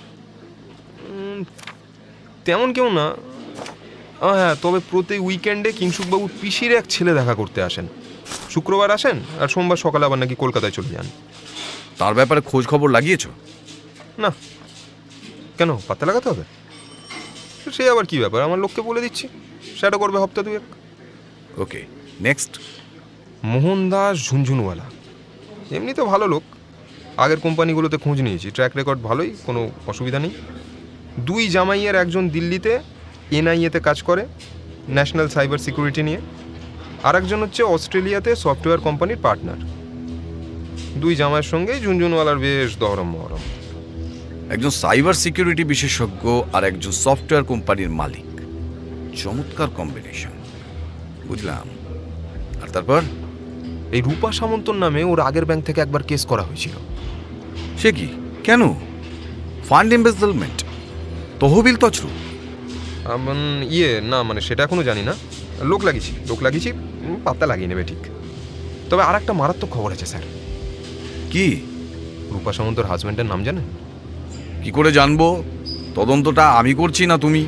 B: তেমন কেউ না। হ্যাঁ, তবে প্রতি উইকেন্ডে কিংসুকবাবুর পিসির এক ছেলে দেখা করতে আসেন। শুক্রবার আসেন আর সোমবার সকালে আবার নাকি কলকাতায় চলে যান।
C: তার ব্যাপারে খোঁজ খবর লাগিয়েছো?
B: না। কেন, পাতা লাগাতে হবে? সে আবার কি ব্যাপার, আমার লোককে বলে দিচ্ছি, সেটা করবে হপ্তা দুয়েক।
C: ওকে, নেক্সট।
B: মোহনদাস ঝুনঝুনওয়ালা, এমনি তো ভালো লোক। আগের কোম্পানিগুলোতে খোঁজ নিয়েছি, ট্র্যাক রেকর্ড ভালোই, কোনো অসুবিধা নেই। দুই জামাইয়ের একজন দিল্লিতে এনআইএতে কাজ করে, ন্যাশনাল সাইবার সিকিউরিটি নিয়ে। আর একজন হচ্ছে অস্ট্রেলিয়াতে সফটওয়্যার কোম্পানির পার্টনার। দুই জামাইয়ের সঙ্গে ঝুনঝুনওয়ালার বেশ দহরম মহরম।
C: একজন সাইবার সিকিউরিটি বিশেষজ্ঞ আর একজন সফটওয়্যার কোম্পানির মালিক, চমৎকার কম্বিনেশন। বুঝলাম। আর তারপর?
B: এই রূপা সামন্তর নামে ওর আগের ব্যাংক থেকে একবার কেস করা হয়েছিল।
C: সে কি? কেন? ফান্ড এমবেজলমেন্ট, তহবিল তছরু?
B: ইয়ে না, মানে সেটা এখনো জানি না। লোক লাগিয়েছি লোক লাগিয়েছি পাত্তা লাগিয়ে নেবে ঠিক। তবে আর একটা মারাত্মক খবর আছে স্যার।
C: কি?
B: রূপা সামন্তর হাজব্যান্ডের নাম জানেন?
C: কি করে জানবো? তদন্তটা আমি করছি না তুমি?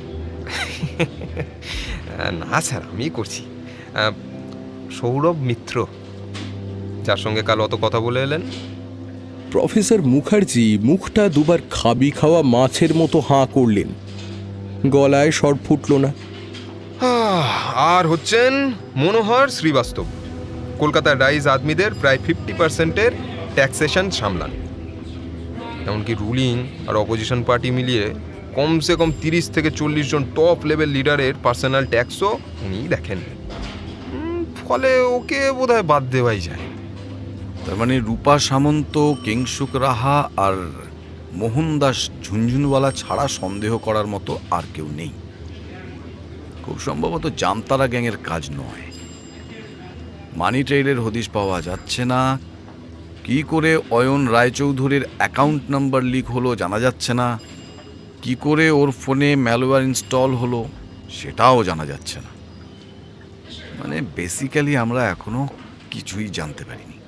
B: না স্যার, আমি করছি। সৌরভ মিত্র, যার সঙ্গে কাল অত কথা বলে এলেন।
A: প্রফেসর মুখার্জি মুখটা দুবার খাবি খাওয়া মাছের মতো হাঁ করলেন, গলায় স্বর ফুটল না।
B: আর হচ্ছেন মনোহর শ্রীবাস্তব, কলকাতার রাইজ আদমিদের প্রায় ফিফটি পার্সেন্টের ট্যাক্সেশন সামলান। এমনকি রুলিং আর অপোজিশন পার্টি মিলিয়ে কমসে কম তিরিশ থেকে চল্লিশ জন টপ লেভেল লিডারের পার্সোনাল ট্যাক্সও উনি দেখেন। ফলে ওকে বোধহয় বাদ দেওয়াই যায়।
C: তার মানে রূপা সামন্ত, কিংসুক রাহা আর মোহনদাস ঝুনঝুনওয়ালা ছাড়া সন্দেহ করার মতো আর কেউ নেই। খুব সম্ভবত জামতারা গ্যাংয়ের কাজ নয়। মানি ট্রেইলের হদিশ পাওয়া যাচ্ছে না। কি করে অয়ন রায়চৌধুরীর অ্যাকাউন্ট নাম্বার লিক হলো জানা যাচ্ছে না। কি করে ওর ফোনে ম্যালওয়্যার ইনস্টল হলো সেটাও জানা যাচ্ছে না। মানে বেসিক্যালি আমরা এখনো কিছুই জানতে পারিনি।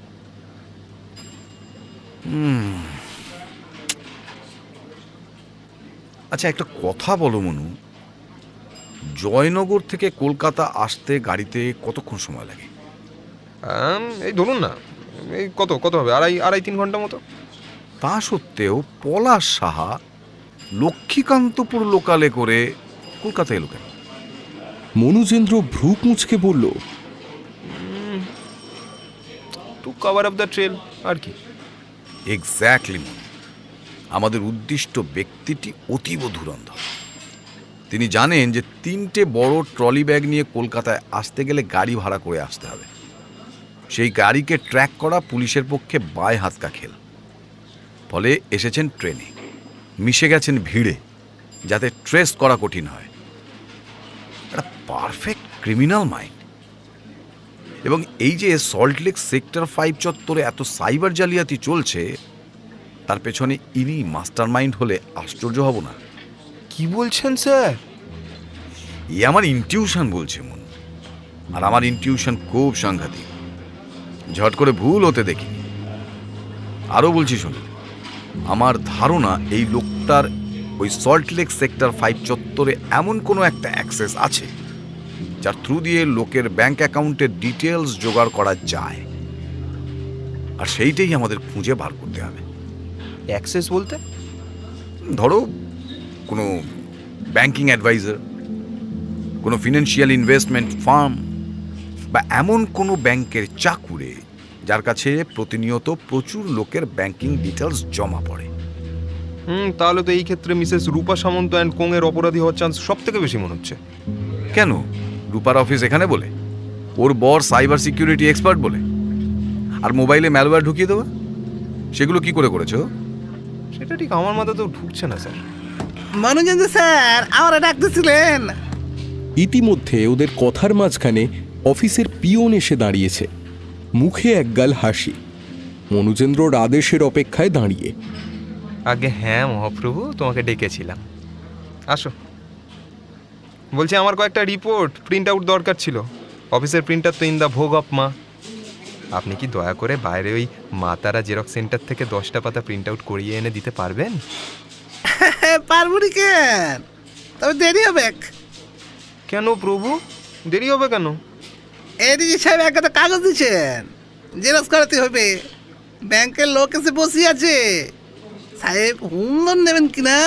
C: হুম আচ্ছা, একটা কথা বলো মনু, জয়নগর থেকে কলকাতা আসতে গাড়িতে কতক্ষণ সময় লাগে?
B: এই ধরুন না, এই কত কত হবে, আড়াই আড়াই তিন ঘন্টা মতো।
C: তা সত্ত্বেও পলাশ সাহা লক্ষ্মীকান্তপুর লোকালে করে কলকাতায় এলো কেন?
A: মনুজেন্দ্র ভ্রু কুঁচকে বলল,
B: to cover up the trail আর কি।
C: এক্স্যাক্টলি। আমাদের উদ্দিষ্ট ব্যক্তিটি অতীব ধুরন্ধর। তিনি জানেন যে তিনটে বড় ট্রলি ব্যাগ নিয়ে কলকাতায় আসতে গেলে গাড়ি ভাড়া করে আসতে হবে। সেই গাড়িকে ট্র্যাক করা পুলিশের পক্ষে বায় হাতকা খেল। ফলে এসেছেন ট্রেনে, মিশে গেছেন ভিড়ে, যাতে ট্রেস করা কঠিন হয়। একটা পারফেক্ট ক্রিমিনাল মাইন্ড। এবং এই যে সল্টলেক সেক্টর ফাইভ চত্বরে এত সাইবার জালিয়াতি চলছে, তার পেছনে ইনি মাস্টার মাইন্ড হলে আশ্চর্য হব না।
B: কি বলছেন স্যার?
C: এ আমার ইনটিউশন বলছে মন, আর আমার ইনটিউশন খুব সাংঘাতিক, ঝট করে ভুল হতে দেখিনি। আরও বলছি শুনুন, আমার ধারণা এই লোকটার ওই সল্টলেক সেক্টর ফাইভ চত্বরে এমন কোনো একটা অ্যাক্সেস আছে যার থ্রু দিয়ে লোকের ব্যাংক অ্যাকাউন্টের ডিটেলস জোগাড় করা যায়। আর সেইটাই আমাদের খুঁজে বার করতে হবে।
B: অ্যাক্সেস বলতে?
C: ধরো কোনো ব্যাংকিং অ্যাডভাইজার, কোনো ফিনান্সিয়াল ইনভেস্টমেন্ট ফার্ম, বা এমন কোনো ব্যাংকের চাকুরে যার কাছে প্রতিনিয়ত প্রচুর লোকের ব্যাংকিং ডিটেলস জমা পড়ে।
B: হুম তাহলে তো এই ক্ষেত্রে মিসেস রূপা সামন্ত অ্যান্ড কোংয়ের অপরাধী হওয়ার চান্স সব থেকে বেশি মনে হচ্ছে।
C: কেন? রূপার অফিস এখানে বলে, ওর বর সাইবার সিকিউরিটি এক্সপার্ট বলে, আর মোবাইলে ম্যালওয়্যার ঢুকিয়ে দেওয়া, সেগুলো কি করে করেছো?
B: সেটা ঠিক আমার মাথাতেও ঢুকছে না স্যার।
K: মনোজেন্দ্র স্যার আমারা ডাকতেছিলেন।
A: ইতিমধ্যে ওদের কথার মাঝখানে অফিসের পিয়ন এসে দাঁড়িয়েছে, মুখে একগাল হাসি। মনুজেন্দ্রর আদেশের অপেক্ষায় দাঁড়িয়ে।
B: আগে হ্যাঁ মহাপ্রভু, তোমাকে ডেকেছিলাম, আসো। বলছি আমার কয়েকটা রিপোর্ট প্রিন্ট আউট দরকার ছিল। অফিসের প্রিন্টার তো ইন দ্য ভোগ অফ মা। আপনি কি দয়া করে বাইরে ওই মাতারা জেরক্স সেন্টার থেকে দশটা পাতা প্রিন্ট আউট করিয়ে এনে দিতে পারবেন?
K: পারবো নি কেন, তবে দেরি হবে।
B: কেন প্রভু দেরি হবে কেন?
K: এদিকে সাহেব একটা কাগজ দিচ্ছেন, জেরক্স করাতে হবে। ব্যাংকের লোক এসে বসে আছে, সাহেব হোম লোন নেবেন কিনা?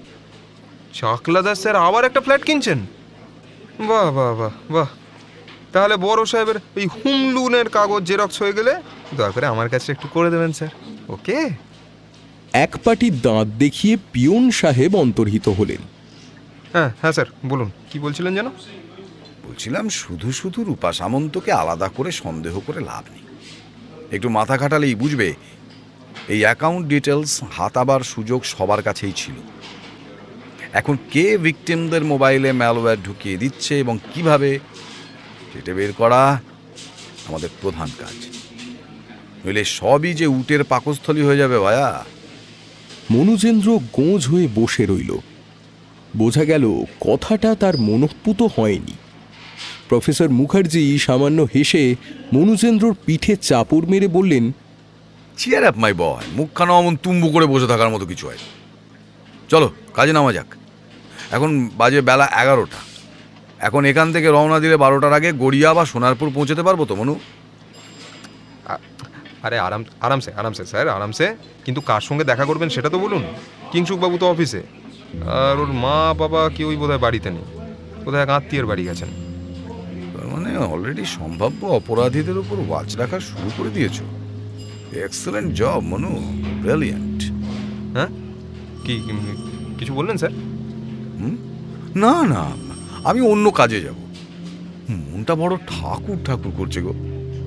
B: চাকলাদার স্যার আবার একটা ফ্ল্যাট কিনছেন? বাহ বাহ বাহ বাহ। তাহলে বড় সাহেবের এই হোম লোনের কাগজ জেরক্স হয়ে গেলে দয়া করে আমার কাছে একটু করে দেবেন স্যার। ওকে।
A: এক পাটি দাঁত দেখিয়ে পিয়ন সাহেব অন্তর্হিত হলেন।
B: হ্যাঁ হ্যাঁ স্যার বলুন, কি বলছিলেন যেন?
C: বলছিলাম শুধু শুধু রূপা সামন্তকে আলাদা করে সন্দেহ করে লাভ নেই। একটু মাথা খাটালেই বুঝবে এই অ্যাকাউন্ট ডিটেলস হাতাবার সুযোগ সবার কাছেই ছিল। এখন কে ভিকটিমদের মোবাইলে ম্যালওয়্যার ঢুকিয়ে দিচ্ছে এবং কিভাবে, সেটা বের করা আমাদের প্রধান কাজ। নইলে সবই যে উটের পাকস্থলী হয়ে যাবে ভায়া।
A: মনুজেন্দ্র গোঁজ হয়ে বসে রইল। বোঝা গেল কথাটা তার মনঃপুত হয়নি। প্রফেসর মুখার্জি সামান্য হেসে মনুজেন্দ্রর পিঠে চাপড় মেরে বললেন,
C: চিয়ার আপ মাই বয়, মুখখানা অমন তুম্বু করে বসে থাকার মতো কিছু হয়। চলো কাজে নামা যাক। এখন বাজে বেলা এগারোটা। এখন এখান থেকে রওনা দিলে বারোটার আগে গড়িয়া বা সোনারপুর পৌঁছতে পারবো তো মনু?
B: আরে আরাম আরামসে আরামসে স্যার, আরামসে। কিন্তু কার সঙ্গে দেখা করবেন সেটা তো বলুন। কিংসুকবাবু তো অফিসে, আর ওর মা বাবা কেউই বোধহয় বাড়িতে নেই, বোধহয় এক আত্মীয়ের বাড়ি গেছেন।
C: মানে অলরেডি সম্ভাব্য অপরাধীদের উপর ওয়াচ রাখা শুরু করে দিয়েছো। Excellent job Manu, brilliant.
B: হ্যাঁ কি কিছু বললেন স্যার?
C: হুম না না, আমি অন্য কাজে যাব। মনটা বড় ঠাকুর ঠাকুর করছে গো।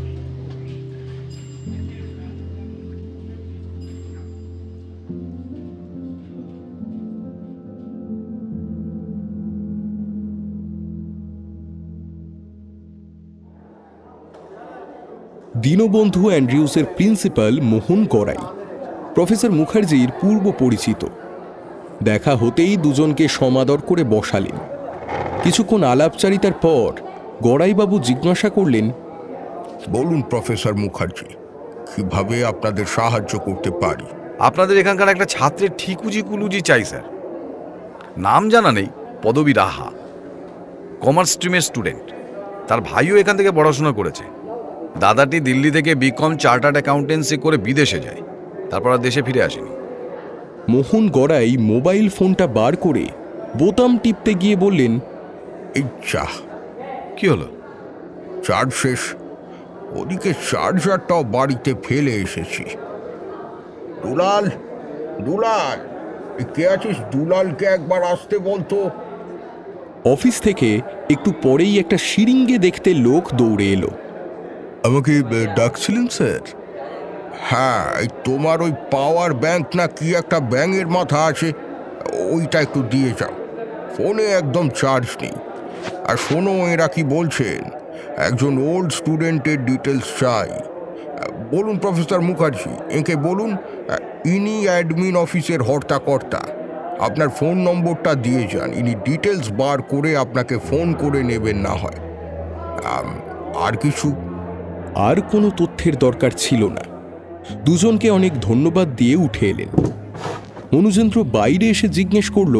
A: দীনবন্ধু অ্যান্ড্রিউসের প্রিন্সিপাল মোহন গড়াই প্রফেসর মুখার্জির পূর্ব পরিচিত। দেখা হতেই দুজনকে সমাদর করে বসালেন। কিছুক্ষণ আলাপচারিতার পর গড়াইবাবু জিজ্ঞাসা করলেন,
H: বলুন প্রফেসর মুখার্জি, কিভাবে আপনাদের সাহায্য করতে পারি?
C: আপনাদের এখানকার একটা ছাত্রের ঠিকুজি কুলুজি চাই স্যার। নাম জানা নেই, পদবী রাহা, কমার্স স্ট্রিমের স্টুডেন্ট। তার ভাইও এখান থেকে পড়াশোনা করেছে। দাদাটি দিল্লি থেকে বিকম চার্টার্ড অ্যাকাউন্টেন্সি করে বিদেশে যায়, তারপর আর দেশে ফিরে আসেনি।
A: মোহন গড়াই মোবাইল ফোনটা বার করে বোতাম টিপতে গিয়ে বললেন,
H: ইচ্ছা
C: কি হলো?
H: চার্জ শেষ। ওদিকে চার্জারটাও বাড়িতে ফেলে এসেছি। দুলাল, দুলাল, কে আছিস? দুলালকে একবার আসতে বলতো।
A: অফিস থেকে একটু পরেই একটা শিরিঙ্গে দেখতে লোক দৌড়ে এলো।
H: আমাকে ডাকছিলেন স্যার? হ্যাঁ, তোমার ওই পাওয়ার ব্যাংক না কি একটা ব্যাঙের মাথা আছে, ওইটা একটু দিয়ে যাও। ফোনে একদম চার্জ নেই। আর শোনো, এরা কি বলছেন, একজন ওল্ড স্টুডেন্টের ডিটেলস চাই। বলুন প্রফেসর মুখার্জি, একে বলুন ইনি অ্যাডমিন অফিসের হর্তাকর্তা। আপনার ফোন নম্বরটা দিয়ে যান, ইনি ডিটেলস বার করে আপনাকে ফোন করে নেবেন না হয়। আর কিছু?
A: আর কোনো তথ্যের দরকার ছিল না। দুজনকে অনেক ধন্যবাদ দিয়ে উঠে এলেন। মনুজেন্দ্র বাইরে এসে জিজ্ঞেস করল,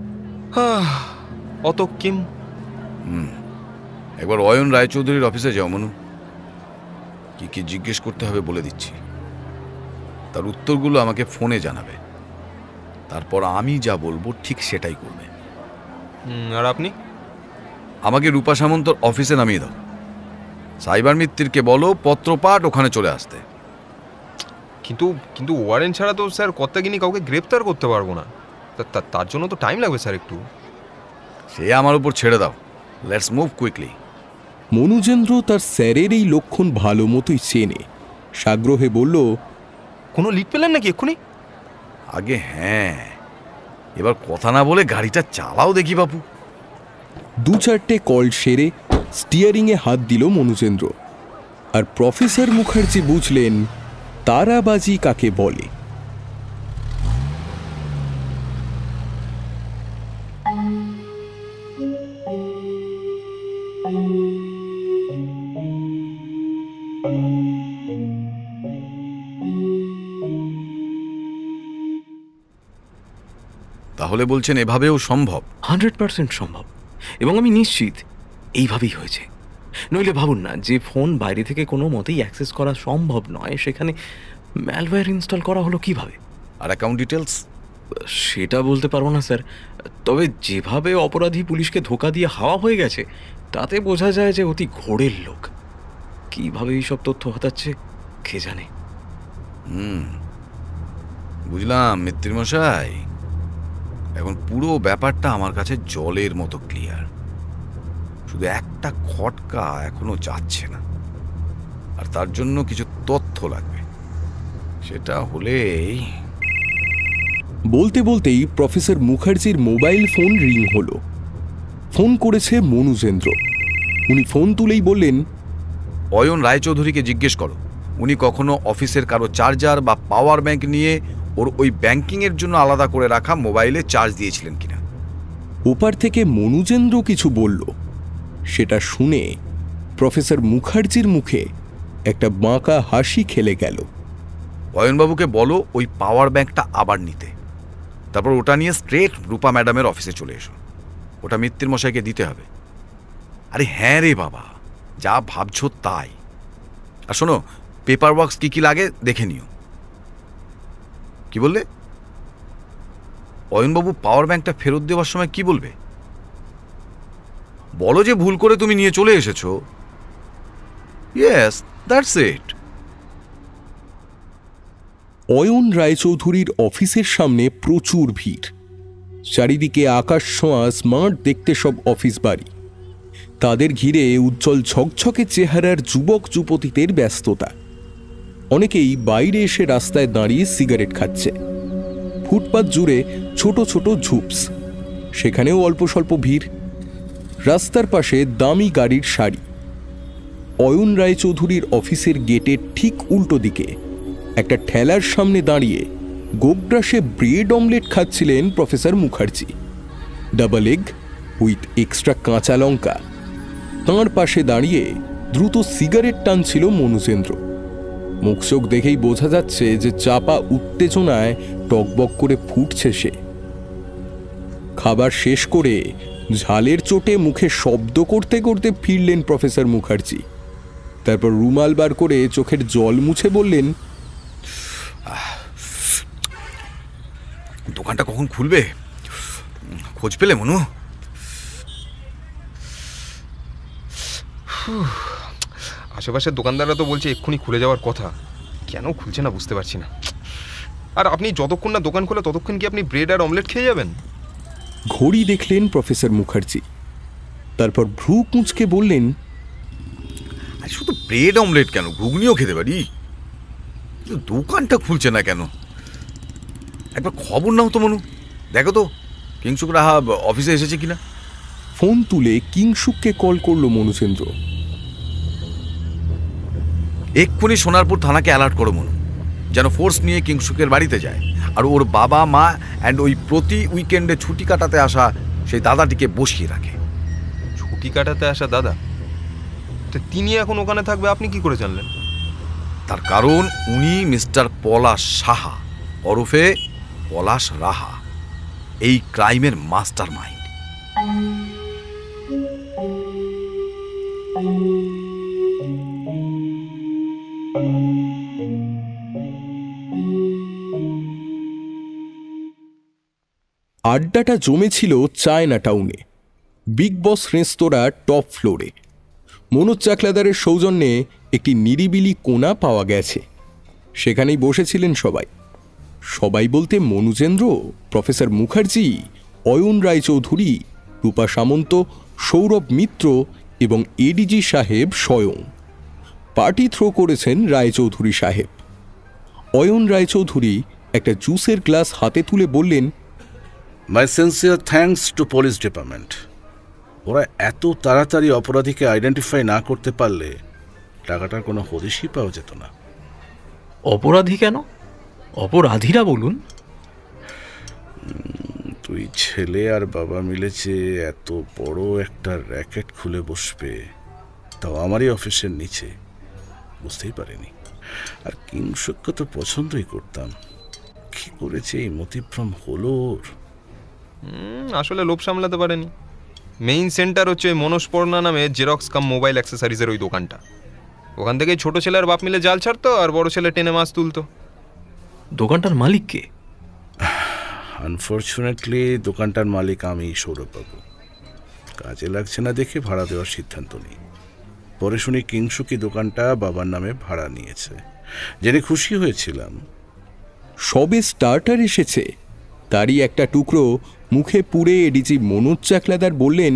B: অত কিম?
C: হুম একবার অয়ন রায়চৌধুরীর অফিসে যাও মনু। কি কি জিজ্ঞেস করতে হবে বলে দিচ্ছি, তার উত্তরগুলো আমাকে ফোনে জানাবে। তারপর আমি যা বলবো ঠিক সেটাই করবে।
B: আর আপনি?
C: আমাকে রূপা সামন্তর অফিসে নামিয়ে দাও। সাইবার মিত্তিরকে বলো পত্রপাঠ ওখানে চলে আসতে।
B: কিন্তু কিন্তু ওয়ারেন্ট ছাড়া তো স্যার কর্তাগিনি কাউকে গ্রেপ্তার করতে পারবো না। তার জন্য তো টাইম লাগবে স্যার একটু।
C: সে আমার উপর ছেড়ে দাও, লেটস মুভ কুইকলি।
A: মনুজেন্দ্র তার স্যারের এই লক্ষণ ভালো মতোই চেনে। সাগ্রহে বলল,
B: কোনো লিড পেলেন নাকি এক্ষুনি?
C: আগে হ্যাঁ, এবার কথা না বলে গাড়িটা চালাও দেখি বাপু।
A: দু চারটে কল সেরে স্টিয়ারিংয়ে হাত দিল মনুজেন্দ্র। আর প্রফেসর মুখার্জি বুঝলেন তারাবাজি কাকে বলে।
C: তাহলে বলছেন এভাবেও সম্ভব?
I: হান্ড্রেড পার্সেন্ট সম্ভব, এবং আমি নিশ্চিত এইভাবেই হয়েছে। নইলে ভাবুন না, যে ফোন বাইরে থেকে কোনো মতেই অ্যাক্সেস করা সম্ভব নয়, সেখানে ম্যালওয়্যার ইনস্টল করা হলো কিভাবে?
C: আর অ্যাকাউন্ট ডিটেলস?
I: সেটা বলতে পারবো না স্যার, তবে যেভাবে অপরাধী পুলিশকে ধোকা দিয়ে হাওয়া হয়ে গেছে তাতে বোঝা যায় যে অতি ঘোরের লোক। কিভাবে এইসব তথ্য হাতাচ্ছে কে জানে।
C: হুম বুঝলাম মিত্তির মশাই, এখন পুরো ব্যাপারটা আমার কাছে জলের মতো ক্লিয়ার। শুধু একটা খটকা এখনো যাচ্ছে না, আর তার জন্য কিছু তথ্য লাগবে। সেটা হলেই।
A: বলতে বলতেই প্রফেসর মুখার্জির মোবাইল ফোন রিং হলো। ফোন করেছে মনুজেন্দ্র। উনি ফোন তুলেই বললেন,
C: অয়ন রায়চৌধুরীকে জিজ্ঞেস করো উনি কখনো অফিসের কারো চার্জার বা পাওয়ার ব্যাংক নিয়ে ওর ওই ব্যাংকিংয়ের জন্য আলাদা করে রাখা মোবাইলে চার্জ দিয়েছিলেন কিনা।
A: ওপার থেকে মনুজেন্দ্র কিছু বলল। সেটা শুনে প্রফেসর মুখার্জির মুখে একটা বাঁকা হাসি খেলে গেল।
C: অয়নবাবুকে বলো ওই পাওয়ার ব্যাংকটা আবার নিতে, তারপর ওটা নিয়ে স্ট্রেট রূপা ম্যাডামের অফিসে চলে এসো। ওটা মিত্তির মশাইকে দিতে হবে। আরে হ্যাঁ রে বাবা, যা ভাবছো তাই। আর শোনো, পেপার ওয়ার্কস কী কী লাগে দেখে নিও। কি বললে? অয়নবাবু পাওয়ার ব্যাংকটা ফেরত দেওয়ার সময় কি বলবে? বলো যে ভুল করে তুমি নিয়ে চলে এসেছো। Yes, that's it.
A: অয়ন রায়চৌধুরীর অফিসের সামনে প্রচুর ভিড়। চারিদিকে আকাশ ছোঁয়া স্মার্ট দেখতে সব অফিস বাড়ি। তাদের ঘিরে উজ্জ্বল ঝকঝকে চেহারার যুবক যুবতীদের ব্যস্ততা। অনেকেই বাইরে এসে রাস্তায় দাঁড়িয়ে সিগারেট খাচ্ছে। ফুটপাত জুড়ে ছোট ছোট ঝুপস, সেখানেও অল্প স্বল্প ভিড়। রাস্তার পাশে দামি গাড়ির সারি। অয়ন রায়চৌধুরীর অফিসের গেটের ঠিক উল্টো দিকে একটা ঠেলার সামনে দাঁড়িয়ে গোগ্রাসে ব্রেড অমলেট খাচ্ছিলেন professor Mukherjee. Double egg with extra কাঁচা লঙ্কা। তাঁর পাশে দাঁড়িয়ে দ্রুত সিগারেট টানছিল মনুজেন্দ্র। মুখ চোখ দেখেই বোঝা যাচ্ছে যে চাপা উত্তেজনায় টকবক করে ফুটছে সে। খাবার শেষ করে ঝালের চোটে মুখে শব্দ করতে করতে ফিরলেন প্রফেসর মুখার্জি। তারপর রুমাল বার করে চোখের জল মুছে বললেন,
C: দোকানটা কখন খুলবে? খোঁজ পেলে মনু?
B: আশেপাশের দোকানদাররা তো বলছে এক্ষুনি খুলে যাওয়ার কথা, কেন খুলছে না বুঝতে পারছি না। আর আপনি যতক্ষণ না দোকান খোলে ততক্ষণ কি আপনি ব্রেড আর অমলেট খেয়ে যাবেন?
A: ঘড়ি দেখলেন প্রফেসর মুখার্জি, তারপর ভ্রু কুঁচকে বললেন,
C: শুধু ব্রেড অমলেট কেন, ঘুগনিও খেতে পারি। দোকানটা খুলছে না কেন? একবার খবর নাও তো মনু, দেখো তো কিংসুক রাহা অফিসে এসেছে কিনা।
A: ফোন তুলে কিংসুককে কল করলো মনুচেন্দ্র।
C: এক্ষুনি সোনারপুর থানাকে অ্যালার্ট করো মনু, যেন ফোর্স নিয়ে কিংসুকের বাড়িতে যায় আর ওর বাবা মা অ্যান্ড ওই প্রতি উইকেন্ডে ছুটি কাটাতে আসা সেই দাদাটিকে বসিয়ে রাখে।
B: ছুটি কাটাতে আসা দাদা? তো তিনি এখন ওখানে থাকবে আপনি কি করে জানলেন?
C: তার কারণ উনি মিস্টার পলাশ সাহা ওরফে পলাশ রাহা, এই ক্রাইমের মাস্টার মাইন্ড।
A: আড্ডাটা জমেছিল চায়না টাউনে, বিগ বস রেস্তোরাঁ টপ ফ্লোরে। মনোজ চাকলাদারের সৌজন্যে একটি নিরিবিলি কোণা পাওয়া গেছে, সেখানেই বসেছিলেন সবাই। সবাই বলতে মনুজেন্দ্র, প্রফেসর মুখার্জি, অয়ন রায়চৌধুরী, রূপা সামন্ত, সৌরভ মিত্র এবং এডিজি সাহেব স্বয়ং। পার্টি থ্রো করেছেন রায়চৌধুরী সাহেব। অয়ন রায়চৌধুরী একটা জুসের গ্লাস হাতে তুলে বললেন,
E: my sincere thanks to police department. ওরা এত তাড়াতাড়ি অপরাধীকে আইডেন্টিফাই না করতে পারলে টাকাটার কোনো হদিশই পাওয়া যেত না।
I: অপরাধী কেন? অপরাধীরা বলুন।
E: তুই ছেলে আর বাবা মিলে যে এত বড় একটা র্যাকেট খুলে বসবে, তাও আমারই অফিসের নিচে, বুঝতেই পারিনি। আর কিংসুককে তো পছন্দই করতাম, কি করেছে এই মতিভ্রম হলো ওর।
B: আসলে লোভ সামলাতে পারেনি। মেইন সেন্টার হচ্ছে মনস্পর্ণা নামে জেরক্স কাম মোবাইল অ্যাক্সেসরিজের ওই দোকানটা। ওখান থেকেই ছোট ছেলে আর বাপ মিলে জাল ছাড়তো আর বড় ছেলে টেনে মাছ তুলতো।
I: দোকানটার মালিক কে?
E: আনফর্চুনেটলি দোকানটার মালিক আমি, সৌরভবাবু। কাজে লাগছে না দেখে ভাড়া দেওয়ার সিদ্ধান্ত নিই। পরে শুনি কিংসুকি দোকানটা বাবার নামে ভাড়া নিয়েছে, জেনে খুশি হয়েছিলাম।
A: সবে স্টার্টার এসেছে, তারই একটা টুকরো মুখে পুড়ে এডিজি মনোজ চাকলাদার বললেন,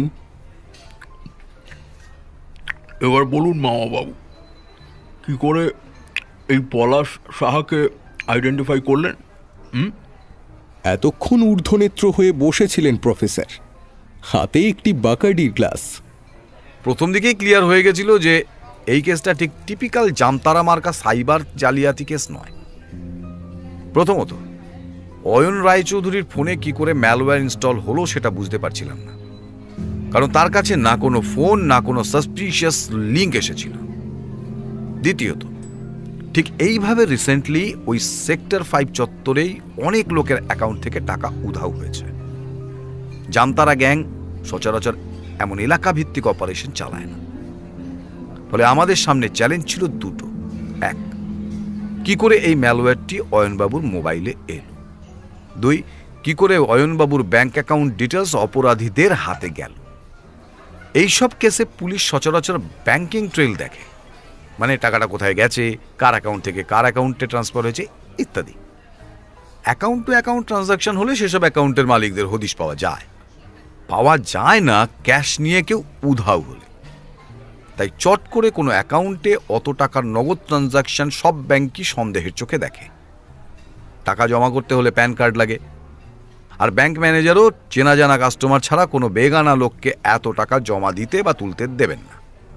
I: এবার বলুন মামাবাবু, কি করে এই পলাশ সাহাকে আইডেন্টিফাই করলেন? হুম
A: এতক্ষণ ঊর্ধ্বনেত্র হয়ে বসেছিলেন প্রফেসর, হাতে একটি বাকার্ডির গ্লাস।
C: প্রথম দিকেই ক্লিয়ার হয়ে গেছিল যে এই কেসটা ঠিক টিপিক্যাল জামতারা মার্কা সাইবার জালিয়াতি কেস নয়। প্রথমত, অয়ন রায়চৌধুরীর ফোনে কি করে ম্যালওয়্যার ইনস্টল হলো সেটা বুঝতে পারছিলাম না, কারণ তার কাছে না কোনো ফোন না কোনো সাসপিশিয়াস লিঙ্ক এসেছিল। দ্বিতীয়ত, ঠিক এইভাবে রিসেন্টলি ওই সেক্টর ফাইভ চত্বরেই অনেক লোকের অ্যাকাউন্ট থেকে টাকা উধাও হয়েছে। জামতারা গ্যাং সচরাচর এমন এলাকা ভিত্তিক অপারেশন চালায় না। ফলে আমাদের সামনে চ্যালেঞ্জ ছিল দুটো। এক, কি করে এই ম্যালওয়্যারটি অয়নবাবুর মোবাইলে এলো। দুই, কি করে অয়নবাবুর ব্যাংক অ্যাকাউন্ট ডিটেলস অপরাধীদের হাতে গেল। এইসব কেসে পুলিশ সচরাচর ব্যাংকিং ট্রেল দেখে, মানে টাকাটা কোথায় গেছে, কার অ্যাকাউন্ট থেকে কার অ্যাকাউন্টে ট্রান্সফার হয়েছে ইত্যাদি। অ্যাকাউন্ট টু অ্যাকাউন্ট ট্রানজাকশন হলে সেসব অ্যাকাউন্টের মালিকদের হদিশ পাওয়া যায়, পাওয়া যায় না ক্যাশ নিয়ে কেউ উধাও হলে। তাই চট করে কোনো অ্যাকাউন্টে অত টাকার নগদ ট্রানজাকশন সব ব্যাংকই সন্দেহের চোখে দেখে। টাকা জমা করতে হলে প্যান কার্ড লাগে, আর ব্যাংক ম্যানেজারও চেনা জানা কাস্টমার ছাড়া কোনো বেগানা লোককে এত টাকা জমা দিতে বা তুলতে দেবেন না।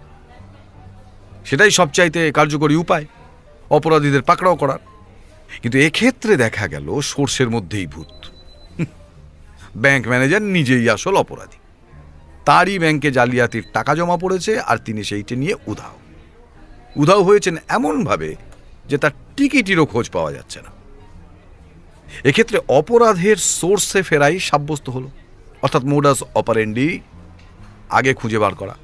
C: সেটাই সবচাইতে কার্যকরী উপায় অপরাধীদের পাকড়াও করার। কিন্তু এক্ষেত্রে দেখা গেল সোর্সের মধ্যেই ভূত। ব্যাংক ম্যানেজার নিজেই আসল অপরাধী, তারই ব্যাংকে জালিয়াতির টাকা জমা পড়েছে আর তিনি সেইটা নিয়ে উধাও উধাও হয়েছেন এমনভাবে যে তার টিকিটিরও খোঁজ পাওয়া যাচ্ছে না। এক্ষেত্রে অপরাধের সোর্সে ফেরাই সাব্যস্ত হলো, অর্থাৎ মোডাস অপারেন্ডি আগে খুঁজে বার করা।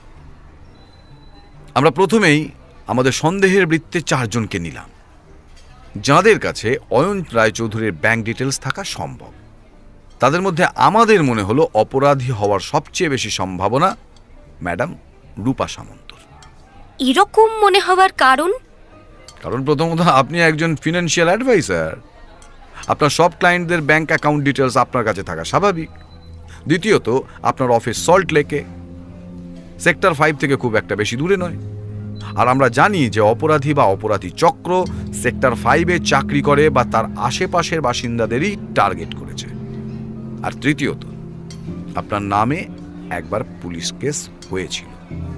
C: আমরা প্রথমেই আমাদের সন্দেহের বৃত্তে চারজনকে নিলাম, যাদের কাছে অয়ন রায়চৌধুরীর ব্যাংক ডিটেলস থাকা সম্ভব। তাদের মধ্যে আমাদের মনে হলো অপরাধী হওয়ার সবচেয়ে বেশি সম্ভাবনা ম্যাডাম রূপা সামন্তর।
J: এরকম মনে হওয়ার কারণ?
C: কারণ প্রথমত আপনি একজন ফিনান্সিয়াল অ্যাডভাইসার, আপনার সব ক্লায়েন্টদের ব্যাংক অ্যাকাউন্ট ডিটেলস আপনার কাছে থাকা স্বাভাবিক। দ্বিতীয়ত, আপনার অফিস সল্ট লেকে, সেক্টর ফাইভ থেকে খুব একটা বেশি দূরে নয়। আর আমরা জানি যে অপরাধী বা অপরাধী চক্র সেক্টর ফাইভে চাকরি করে বা তার আশেপাশের বাসিন্দাদেরই টার্গেট করেছে। আর তৃতীয়ত, আপনার নামে একবার পুলিশ কেস হয়েছিল।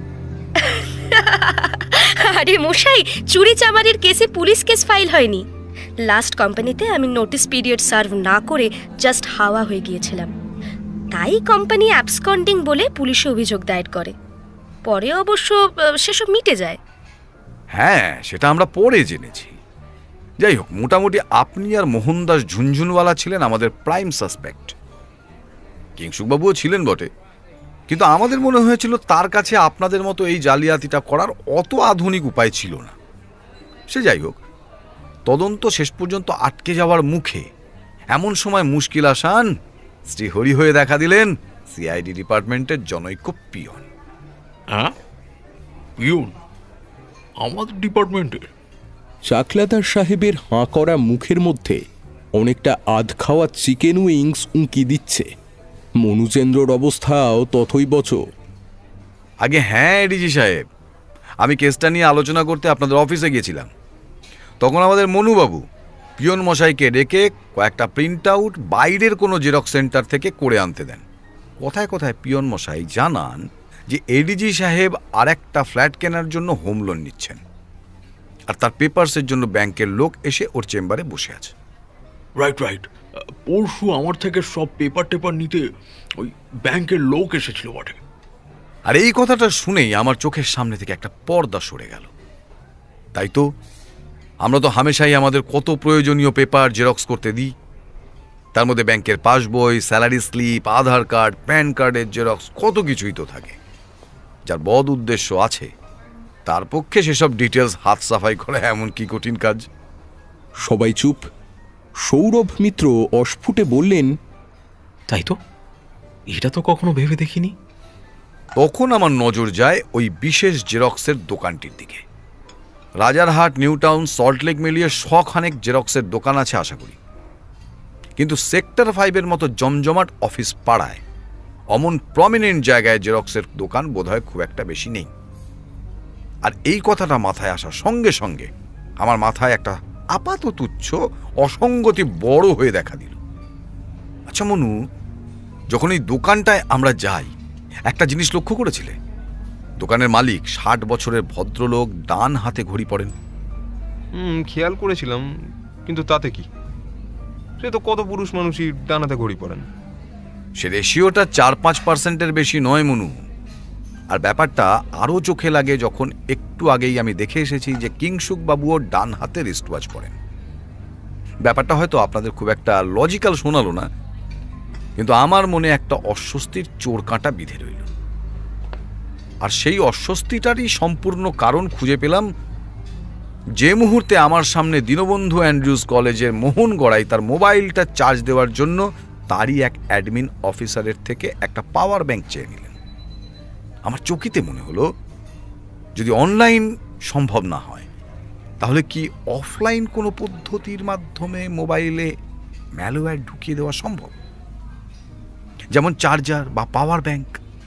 J: আরে মশাই, চুরি চামারির কেসে পুলিশ কেস ফাইল হয়নি। লাস্ট কোম্পানিতে আমি নোটিস পিরিয়ড সার্ভ না করে জাস্ট হাওয়া হয়ে গিয়েছিলাম, তাই কোম্পানি অ্যাবসকন্ডিং বলে পুলিশে অভিযোগ দায়ের করে। পরে অবশ্য সেসব মিটে যায়।
C: হ্যাঁ, সেটা আমরা পরে জেনেছি। যাই হোক, মোটামুটি আপনি আর মোহনদাস ঝুনঝুনওয়ালা ছিলেন আমাদের প্রাইম সাসপেক্ট। কিংসুকবাবুও ছিলেন বটে, কিন্তু আমাদের মনে হয়েছিল তার কাছে আপনাদের মতো এই জালিয়াতিটা করার অত আধুনিক উপায় ছিল না। সে যাই হোক, তদন্ত শেষ পর্যন্ত আটকে যাওয়ার মুখে এমন সময় মুশকিল আসান শ্রীহরি হয়ে দেখা দিলেন সিআইডি ডিপার্টমেন্টের জনৈক পিয়ন।
I: হ্যাঁ, পিয়ন আমাদের ডিপার্টমেন্টের?
A: চাকলাদার সাহেবের হাঁ করা মুখের মধ্যে অনেকটা আধ খাওয়া চিকেন উইংস উঁকি দিচ্ছে। মনুচেন্দ্রর অবস্থাও তথই বচ।
C: আগে হ্যাঁ এডিজি সাহেব, আমি কেসটা নিয়ে আলোচনা করতে আপনাদের অফিসে গিয়েছিলাম। তখন আমাদের মনুবাবু পিয়ন মশাইকে ডেকে কয়েকটা প্রিন্ট আউট বাইরের কোনো জেরক্স সেন্টার থেকে করে আনতে দেন। কথায় কথায় পিয়ন মশাই জানান যে এডিজি সাহেব আর একটা ফ্ল্যাট কেনার জন্য হোম লোন নিচ্ছেন, আর তার পেপারসের জন্য ব্যাংকের লোক এসে ওর চেম্বারে বসে আছে।
I: রাইট রাইট পরশু আমার থেকে সব পেপার টেপার নিতে ওই ব্যাংকের লোক এসেছিল বটে।
C: আর এই কথাটা শুনেই আমার চোখের সামনে থেকে একটা পর্দা সরে গেল। তাই তো, আমরা তো হামেশাই আমাদের কত প্রয়োজনীয় পেপার জেরক্স করতে দিই, তার মধ্যে ব্যাংকের পাসবই, salary slip, Aadhaar card, PAN কার্ডের জেরক্স, কত কিছুই তো থাকে। যার বদ উদ্দেশ্য আছে তার পক্ষে সেসব ডিটেলস হাত সাফাই করা এমন কি কঠিন কাজ।
A: সবাই চুপ। সৌরভ মিত্র অস্ফুটে বললেন,
I: তাই তো, এটা তো কখনো ভেবে দেখিনি।
C: তখন আমার নজর যায় ওই বিশেষ জেরক্সের দোকানটির দিকে। রাজারহাট, নিউ টাউন, সল্টলেক মিলিয়ে শখানেক জেরক্সের দোকান আছে আশা করি। কিন্তু সেক্টর ফাইভের মতো জমজমাট অফিস পাড়ায় অমন প্রমিনেন্ট জায়গায় জেরক্সের দোকান বোধহয় খুব একটা বেশি নেই। আর এই কথাটা মাথায় আসার সঙ্গে সঙ্গে আমার মাথায় একটা আপাত তুচ্ছ অসঙ্গতি বড় হয়ে দেখা দিল। আচ্ছা মনু, যখন এই দোকানটায় আমরা যাই একটা জিনিস লক্ষ্য করেছিলে? দোকানের মালিক ষাট বছরের ভদ্রলোক, ডান হাতে ঘড়ি পরেন।
B: হুম, খেয়াল করেছিলাম, কিন্তু তাতে কি? সে তো কত পুরুষ মানুষই ডান হাতে ঘড়ি পরেন।
C: সে রেশিওটা চার পাঁচ পার্সেন্টের বেশি নয় মনু। আর ব্যাপারটা আরও চোখে লাগে যখন একটু আগেই আমি দেখে এসেছি যে কিংসুক বাবুও ডান হাতে রিস্ট ওয়াচ পরেন। ব্যাপারটা হয়তো আপনাদের খুব একটা লজিক্যাল শোনালো না, কিন্তু আমার মনে একটা অস্বস্তির চোর কাঁটা বিঁধে রইল। আর সেই অস্বস্তিটারই সম্পূর্ণ কারণ খুঁজে পেলাম যে মুহূর্তে আমার সামনে দীনবন্ধু অ্যান্ড্রুজ কলেজের মোহন গড়াই তার মোবাইলটা চার্জ দেওয়ার জন্য তারই এক অ্যাডমিন অফিসারের থেকে একটা পাওয়ার ব্যাংক চেয়ে নিলেন। আমার চকিতে মনে হলো, যদি অনলাইন সম্ভব না হয় তাহলে কি অফলাইন কোনো পদ্ধতির মাধ্যমে মোবাইলে ম্যালওয়্যার ঢুকিয়ে দেওয়া সম্ভব, যেমন চার্জার বা পাওয়ার ব্যাংক?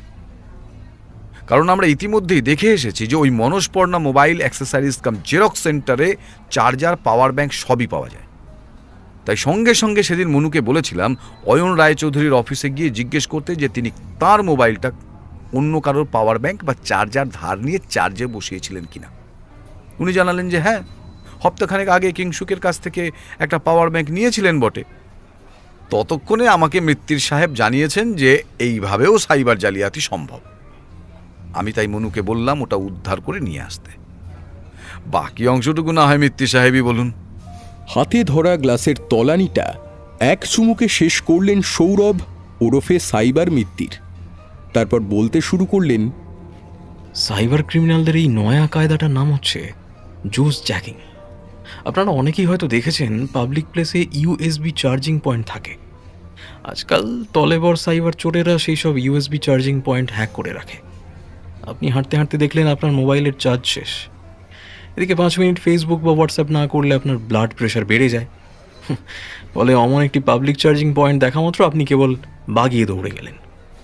C: কারণ আমরা ইতিমধ্যেই দেখে এসেছি যে ওই মনস্পর্ণা মোবাইল অ্যাক্সেসরিজ কাম জেরক্স সেন্টারে চার্জার, পাওয়ার ব্যাংক সবই পাওয়া যায়। তাই সঙ্গে সঙ্গে সেদিন মনুকে বলেছিলাম অয়ন রায়চৌধুরীর অফিসে গিয়ে জিজ্ঞেস করতে যে তিনি তার মোবাইলটা অন্য কারোর পাওয়ার ব্যাংক বা চার্জার ধার নিয়ে চার্জে বসিয়েছিলেন কিনা। উনি জানালেন যে হ্যাঁ, হপ্তাখানেক আগে কিংসুকের কাছ থেকে একটা পাওয়ার ব্যাংক নিয়েছিলেন বটে। ততক্ষণে আমাকে মৃত্যুর সাহেব জানিয়েছেন যে এইভাবেও সাইবার জালিয়াতি সম্ভব। আমি তাই মনুকে বললাম ওটা উদ্ধার করে নিয়ে আসতে। বাকি অংশটুকু না হয় মৃত্যু সাহেবই বলুন।
A: হাতে ধরা গ্লাসের তলানিটা এক চুমুকে শেষ করলেন সৌরভ ওরফে সাইবার মিত্তির। তারপর বলতে শুরু করলেন,
I: সাইবার ক্রিমিনালদের এই নয়া কায়দাটার নাম হচ্ছে জুস জ্যাকিং। আপনারা অনেকেই হয়তো দেখেছেন পাবলিক প্লেসে ইউএসবি চার্জিং পয়েন্ট থাকে। আজকাল তলেবর সাইবার চোরেরা সেই সব ইউএসবি চার্জিং পয়েন্ট হ্যাক করে রাখে। আপনি হাঁটতে হাঁটতে দেখলেন আপনার মোবাইলের চার্জ শেষ, এদিকে পাঁচ মিনিট ফেসবুক বা হোয়াটসঅ্যাপ না করলে আপনার ব্লাড প্রেশার বেড়ে যায়। ফলে অমন একটি পাবলিক চার্জিং পয়েন্ট দেখা মাত্র আপনি কেবল বাগিয়ে দৌড়ে গেলেন,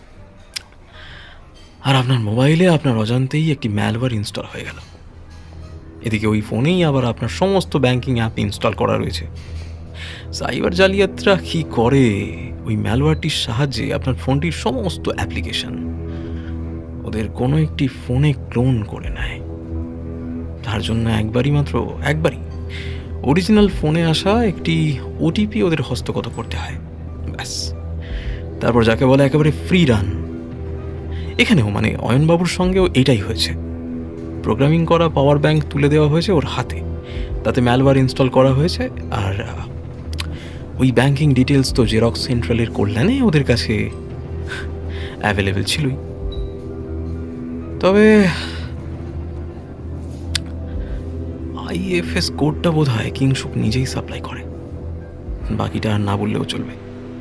I: আর আপনার মোবাইলে আপনার অজান্তেই একটি ম্যালওয়্যার ইনস্টল হয়ে গেল। এদিকে ওই ফোনেই আবার আপনার সমস্ত ব্যাংকিং অ্যাপ ইনস্টল করা রয়েছে। সাইবার জালিয়াতরা কী করে, ওই ম্যালওয়্যারটির সাহায্যে আপনার ফোনটির সমস্ত অ্যাপ্লিকেশন ওদের কোনো একটি ফোনে ক্লোন করে নেয়। তার জন্য একবারই মাত্র একবারই অরিজিনাল ফোনে আসা একটি ওটিপি ওদের হস্তগত করতে হয়, ব্যাস। তারপর যাকে বলে একেবারে ফ্রি রান। এখানেও মানে অয়নবাবুর সঙ্গেও এটাই হয়েছে। প্রোগ্রামিং করা পাওয়ার ব্যাংক তুলে দেওয়া হয়েছে ওর হাতে, তাতে ম্যালওয়্যার ইনস্টল করা হয়েছে। আর ওই ব্যাংকিং ডিটেলস তো জেরক্স সেন্ট্রালের কল্যাণে ওদের কাছে অ্যাভেলেবেল ছিলই। তবে আইএফএস কোডটা বোধ হয় কিংসুক নিজেই সাপ্লাই করে, বাকিটা আর না বললেও চলবে।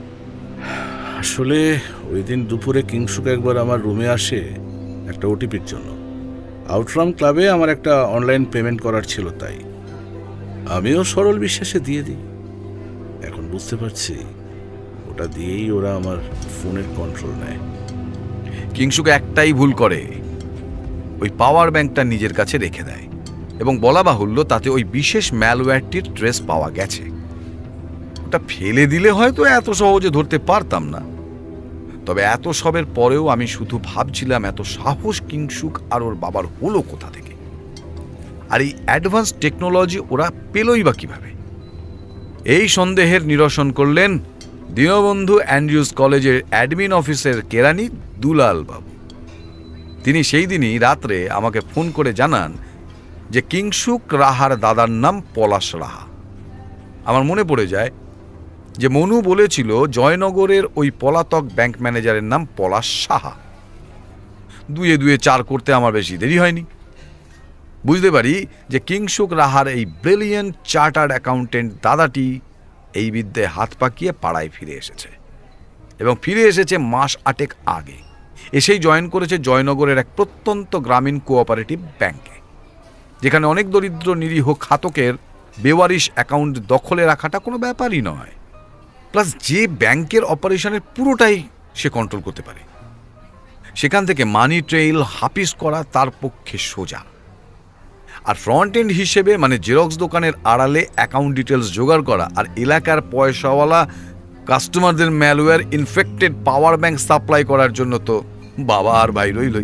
E: আসলে ওই দিন দুপুরে কিংসুক একবার আমার রুমে আসে একটা ওটিপির জন্য। আউটরাম ক্লাবে আমার একটা অনলাইন পেমেন্ট করার ছিল, তাই আমিও সরল বিশ্বাসে দিয়ে দিই। এখন বুঝতে পারছি ওটা দিয়েই ওরা আমার ফোনের কন্ট্রোল নেয়।
C: কিংসুক একটাই ভুল করে, ওই পাওয়ার ব্যাংকটা নিজের কাছে রেখে দেয় এবং বলা বাহুল্য তাতে ওই বিশেষ ম্যালওয়্যারটির ট্রেস পাওয়া গেছে। ওটা ফেলে দিলে হয়তো এত সহজে ধরতে পারতাম না। তবে এত সবের পরেও আমি শুধু ভাবছিলাম এত সাহস কিংসুক আর ওর বাবার হলো কোথা থেকে, আর এই অ্যাডভান্স টেকনোলজি ওরা পেলই বা কিভাবে। এই সন্দেহের নিরসন করলেন দীনবন্ধু অ্যান্ড্রুজ কলেজের অ্যাডমিন অফিসের কেরানি দুলাল বাবু। তিনি সেই দিনই রাত্রে আমাকে ফোন করে জানান যে কিংসুক রাহার দাদার নাম পলাশ রাহা। আমার মনে পড়ে যায় যে মনু বলেছিল জয়নগরের ওই পলাতক ব্যাংক ম্যানেজারের নাম পলাশ সাহা। দুয়ে দুয়ে চার করতে আমার বেশি দেরি হয়নি। বুঝতে পারি যে কিংসুক রাহার এই ব্রিলিয়েন্ট চার্টার্ড অ্যাকাউন্টেন্ট দাদাটি এই বিদ্যায় হাত পাকিয়ে পাড়ায় ফিরে এসেছে, এবং ফিরে এসেছে মাস আটেক আগে। এসেই জয়েন করেছে জয়নগরের এক প্রত্যন্ত গ্রামীণ কোঅপারেটিভ ব্যাংকে, যেখানে অনেক দরিদ্র নিরীহ খাতকের বেওয়ারিশ অ্যাকাউন্ট দখলে রাখাটা কোনো ব্যাপারই নয়। প্লাস যে ব্যাংকের অপারেশনের পুরোটাই সে কন্ট্রোল করতে পারে, সেখান থেকে মানি ট্রেইল হাফিস করা তার পক্ষে সোজা। আর ফ্রন্ট এন্ড হিসেবে মানে জেরক্স দোকানের আড়ালে অ্যাকাউন্ট ডিটেলস জোগাড় করা আর এলাকার পয়সাওয়ালা কাস্টমারদের malware infected power bank supply করার জন্য তো বাবা আর ভাই রইলই।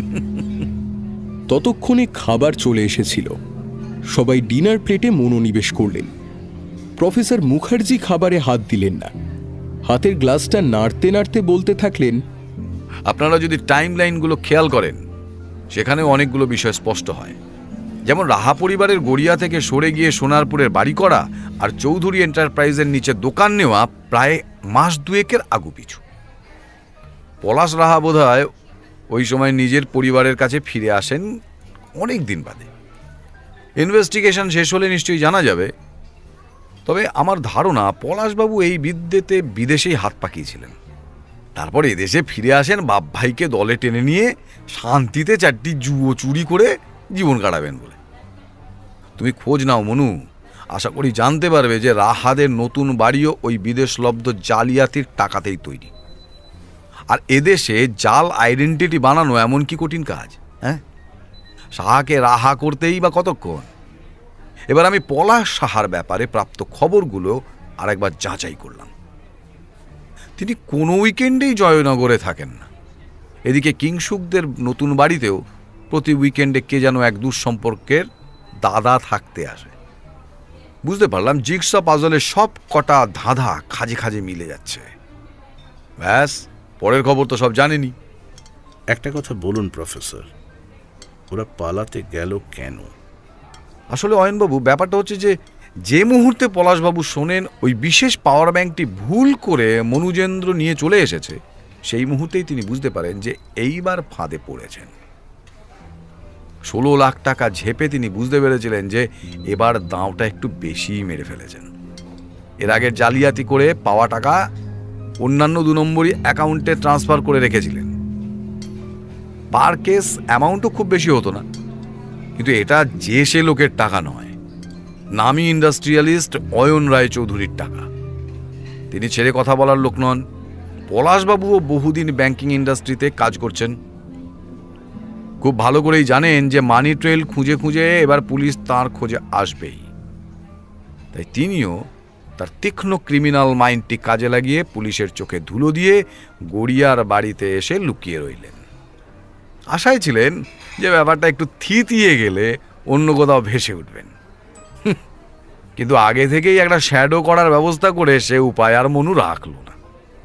A: ততক্ষণে খাবার চলে এসেছিল। সবাই ডিনার প্লেটে মনোনিবেশ করলেন। প্রফেসর মুখার্জি খাবারে হাত দিলেন না। হাতের গ্লাসটা নাড়তে নাড়তে বলতে থাকলেন,
C: আপনারা যদি টাইম লাইনগুলো খেয়াল করেন সেখানে অনেকগুলো বিষয় স্পষ্ট হয়। যেমন রাহা পরিবারের গড়িয়া থেকে সরে গিয়ে সোনারপুরের বাড়ি করা আর চৌধুরী এন্টারপ্রাইজের নিচে দোকান নেওয়া প্রায় মাস দুয়েকের আগুপিছু। পলাশ রাহা বোধহয় ওই সময় নিজের পরিবারের কাছে ফিরে আসেন অনেক দিন বাদে। ইনভেস্টিগেশন শেষ হলে নিশ্চয়ই জানা যাবে। তবে আমার ধারণা পলাশবাবু এই বিদ্যেতে বিদেশেই হাত পাকিয়েছিলেন, তারপর এদেশে ফিরে আসেন বাপ ভাইকে দলে টেনে নিয়ে শান্তিতে চারটি জুয়ো চুরি করে জীবন কাটাবেন বলে। তুমি খোঁজ নাও মনু, আশা করি জানতে পারবে যে রাহাদের নতুন বাড়িও ওই বিদেশলব্ধ জালিয়াতির টাকাতেই তৈরি। আর এদেশে জাল আইডেন্টিটি বানানো এমন কি কঠিন কাজ? হ্যাঁ, সাহাকে রাহা করতেই বা কতক্ষণ। এবার আমি পলাশ সাহার ব্যাপারে প্রাপ্ত খবরগুলো আরেকবার যাচাই করলাম। তিনি কোনো উইকেন্ডেই জয়নগরে থাকেন না। এদিকে কিংসুকদের নতুন বাড়িতেও প্রতি উইকেন্ডে কে যেন এক দুঃসম্পর্কের দাদা থাকতে আসে। বুঝতে পারলাম জিগস পাজলের সব কটা ধাঁধা খাজে খাজে মিলে যাচ্ছে। ব্যাস, পরের খবর তো সব জানেনি।
E: একটা কথা বলুন প্রফেসর, ওরা পালাতে গেল কেন?
C: আসলে অয়নবাবু, ব্যাপারটা হচ্ছে যে যে মুহূর্তে পলাশবাবু শোনেন ওই বিশেষ পাওয়ার ব্যাংকটি ভুল করে মনুজেন্দ্র নিয়ে চলে এসেছে, সেই মুহূর্তেই তিনি বুঝতে পারেন যে এইবার ফাঁদে পড়েছেন। ষোলো লাখ টাকা ঝেপে তিনি বুঝতে পেরেছিলেন যে এবার দাঁওটা একটু বেশিই মেরে ফেলেছেন। এর আগের জালিয়াতি করে পাওয়া টাকা অন্যান্য দু নম্বরই অ্যাকাউন্টে ট্রান্সফার করে রেখেছিলেন। পার কেস অ্যামাউন্টও খুব বেশি হতো না, কিন্তু এটা যে সে লোকের টাকা নয়, নামী ইন্ডাস্ট্রিয়ালিস্ট অয়ন রায় চৌধুরীর টাকা। তিনি ছেড়ে কথা বলার লোক নন। পলাশবাবুও বহুদিন ব্যাংকিং ইন্ডাস্ট্রিতে কাজ করছেন, খুব ভালো করেই জানেন যে মানি ট্রেল খুঁজে খুঁজে এবার পুলিশ তার খোঁজে আসবেই। তাই তিনিও তার তীক্ষ্ণ ক্রিমিনাল মাইন্ডটি কাজে লাগিয়ে পুলিশের চোখে ধুলো দিয়ে গড়িয়ার বাড়িতে এসে লুকিয়ে রইলেন। আশায় ছিলেন যে ব্যাপারটা একটু থিতিয়ে গেলে অন্য কোথাও ভেসে উঠবেন, কিন্তু আগে থেকেই একটা শ্যাডো করার ব্যবস্থা করে সে উপায় আর মনু রাখল না।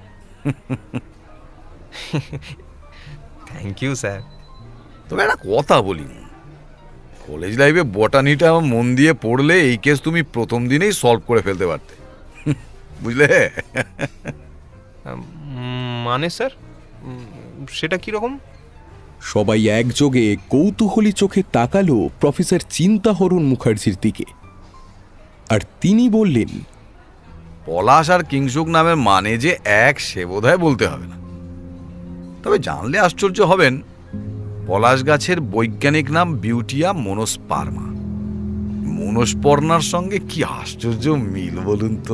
B: Thank you sir.
C: তবে একটা কথা বলি, কলেজ লাইফে বটানিটা মন দিয়ে পড়লে এই কেস তুমি প্রথম দিনেই সলভ করে ফেলতে পারতে, বুঝলে?
B: মানে স্যার, সেটা কিরকম?
A: সবাই একযোগে কৌতূহলী চোখে তাকালো প্রফেসর চিন্তাহরণ মুখার্জির দিকে, আর তিনি বললেন,
C: পলাশ আর কিংসুক নামের মানে যে এক সে বোধহয় বলতে হবে না। তবে জানলে আশ্চর্য হবেন, পলাশ গাছের বৈজ্ঞানিক নাম বিউটিয়া মোনোস্পার্মা। মোনোস্পর্নার সঙ্গে কি আশ্চর্য মিল বলুন তো।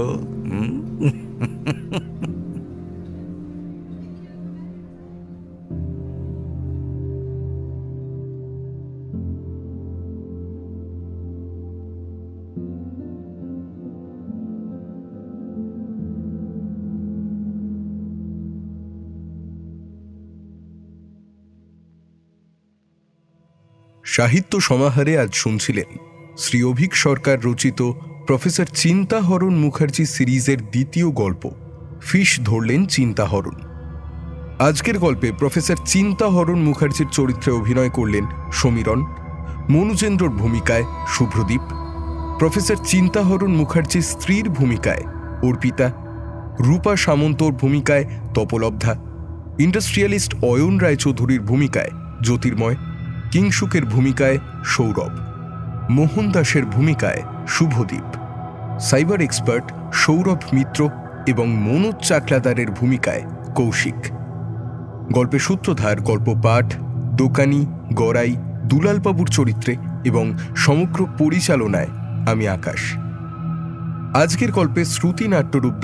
A: সাহিত্য সমাহারে আজ শুনছিলেন শ্রী অভিক সরকার রচিত প্রফেসর চিন্তাহরণ মুখার্জি সিরিজের দ্বিতীয় গল্প ফিশ ধরলেন চিন্তাহরণ। আজকের গল্পে প্রফেসর চিন্তাহরণ মুখার্জির চরিত্রে অভিনয় করলেন সমীরণ, মনুজেন্দ্রর ভূমিকায় শুভ্রদীপ, প্রফেসর চিন্তাহরণ মুখার্জির স্ত্রীর ভূমিকায় অর্পিতা, রূপা সামন্তর ভূমিকায় তপলব্ধা, ইন্ডাস্ট্রিয়ালিস্ট অয়ন রায়চৌধুরীর ভূমিকায় জ্যোতির্ময়, কিংসুকের ভূমিকায় সৌরভ, মোহন দাসের ভূমিকায় শুভদীপ, সাইবার এক্সপার্ট সৌরভ মিত্র এবং মনোজ চাকলাদারের ভূমিকায় কৌশিক। গল্পের সূত্রধার, গল্প পাঠ, দোকানি, গড়াই, দুলালবাবুর চরিত্রে এবং সমগ্র পরিচালনায় আমি আকাশ। আজকের গল্পে শ্রুতি নাট্যরূপদানে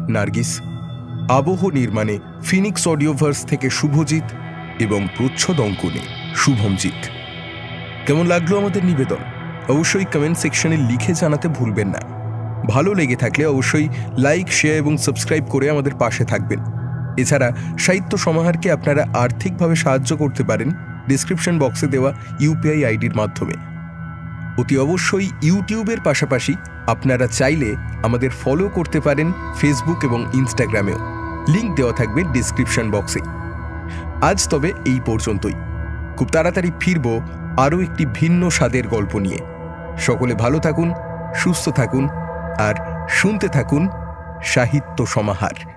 A: নার্গিস, আবহ নির্মাণে ফিনিক্স অডিওভার্স থেকে শুভজিৎ এবং প্রচ্ছদ অঙ্কনে শুভমজিৎ। কেমন লাগলো আমাদের নিবেদন অবশ্যই কমেন্ট সেকশনে লিখে জানাতে ভুলবেন না। ভালো লেগে থাকলে অবশ্যই লাইক, শেয়ার এবং সাবস্ক্রাইব করে আমাদের পাশে থাকবেন। এছাড়া সাহিত্য সমাহারকে আপনারা আর্থিকভাবে সাহায্য করতে পারেন ডিসক্রিপশন বক্সে দেওয়া ইউপিআই আইডির মাধ্যমে। অতি অবশ্যই ইউটিউবের পাশাপাশি আপনারা চাইলে আমাদের ফলো করতে পারেন ফেসবুক এবং ইনস্টাগ্রামেও, লিঙ্ক দেওয়া থাকবে ডিসক্রিপশন বক্সে। আজ তবে এই পর্যন্তই। খুব তাড়াতাড়ি ফিরব আরও একটি ভিন্ন স্বাদের গল্প নিয়ে। সকলে ভালো থাকুন, সুস্থ থাকুন আর শুনতে থাকুন সাহিত্য সমাহার।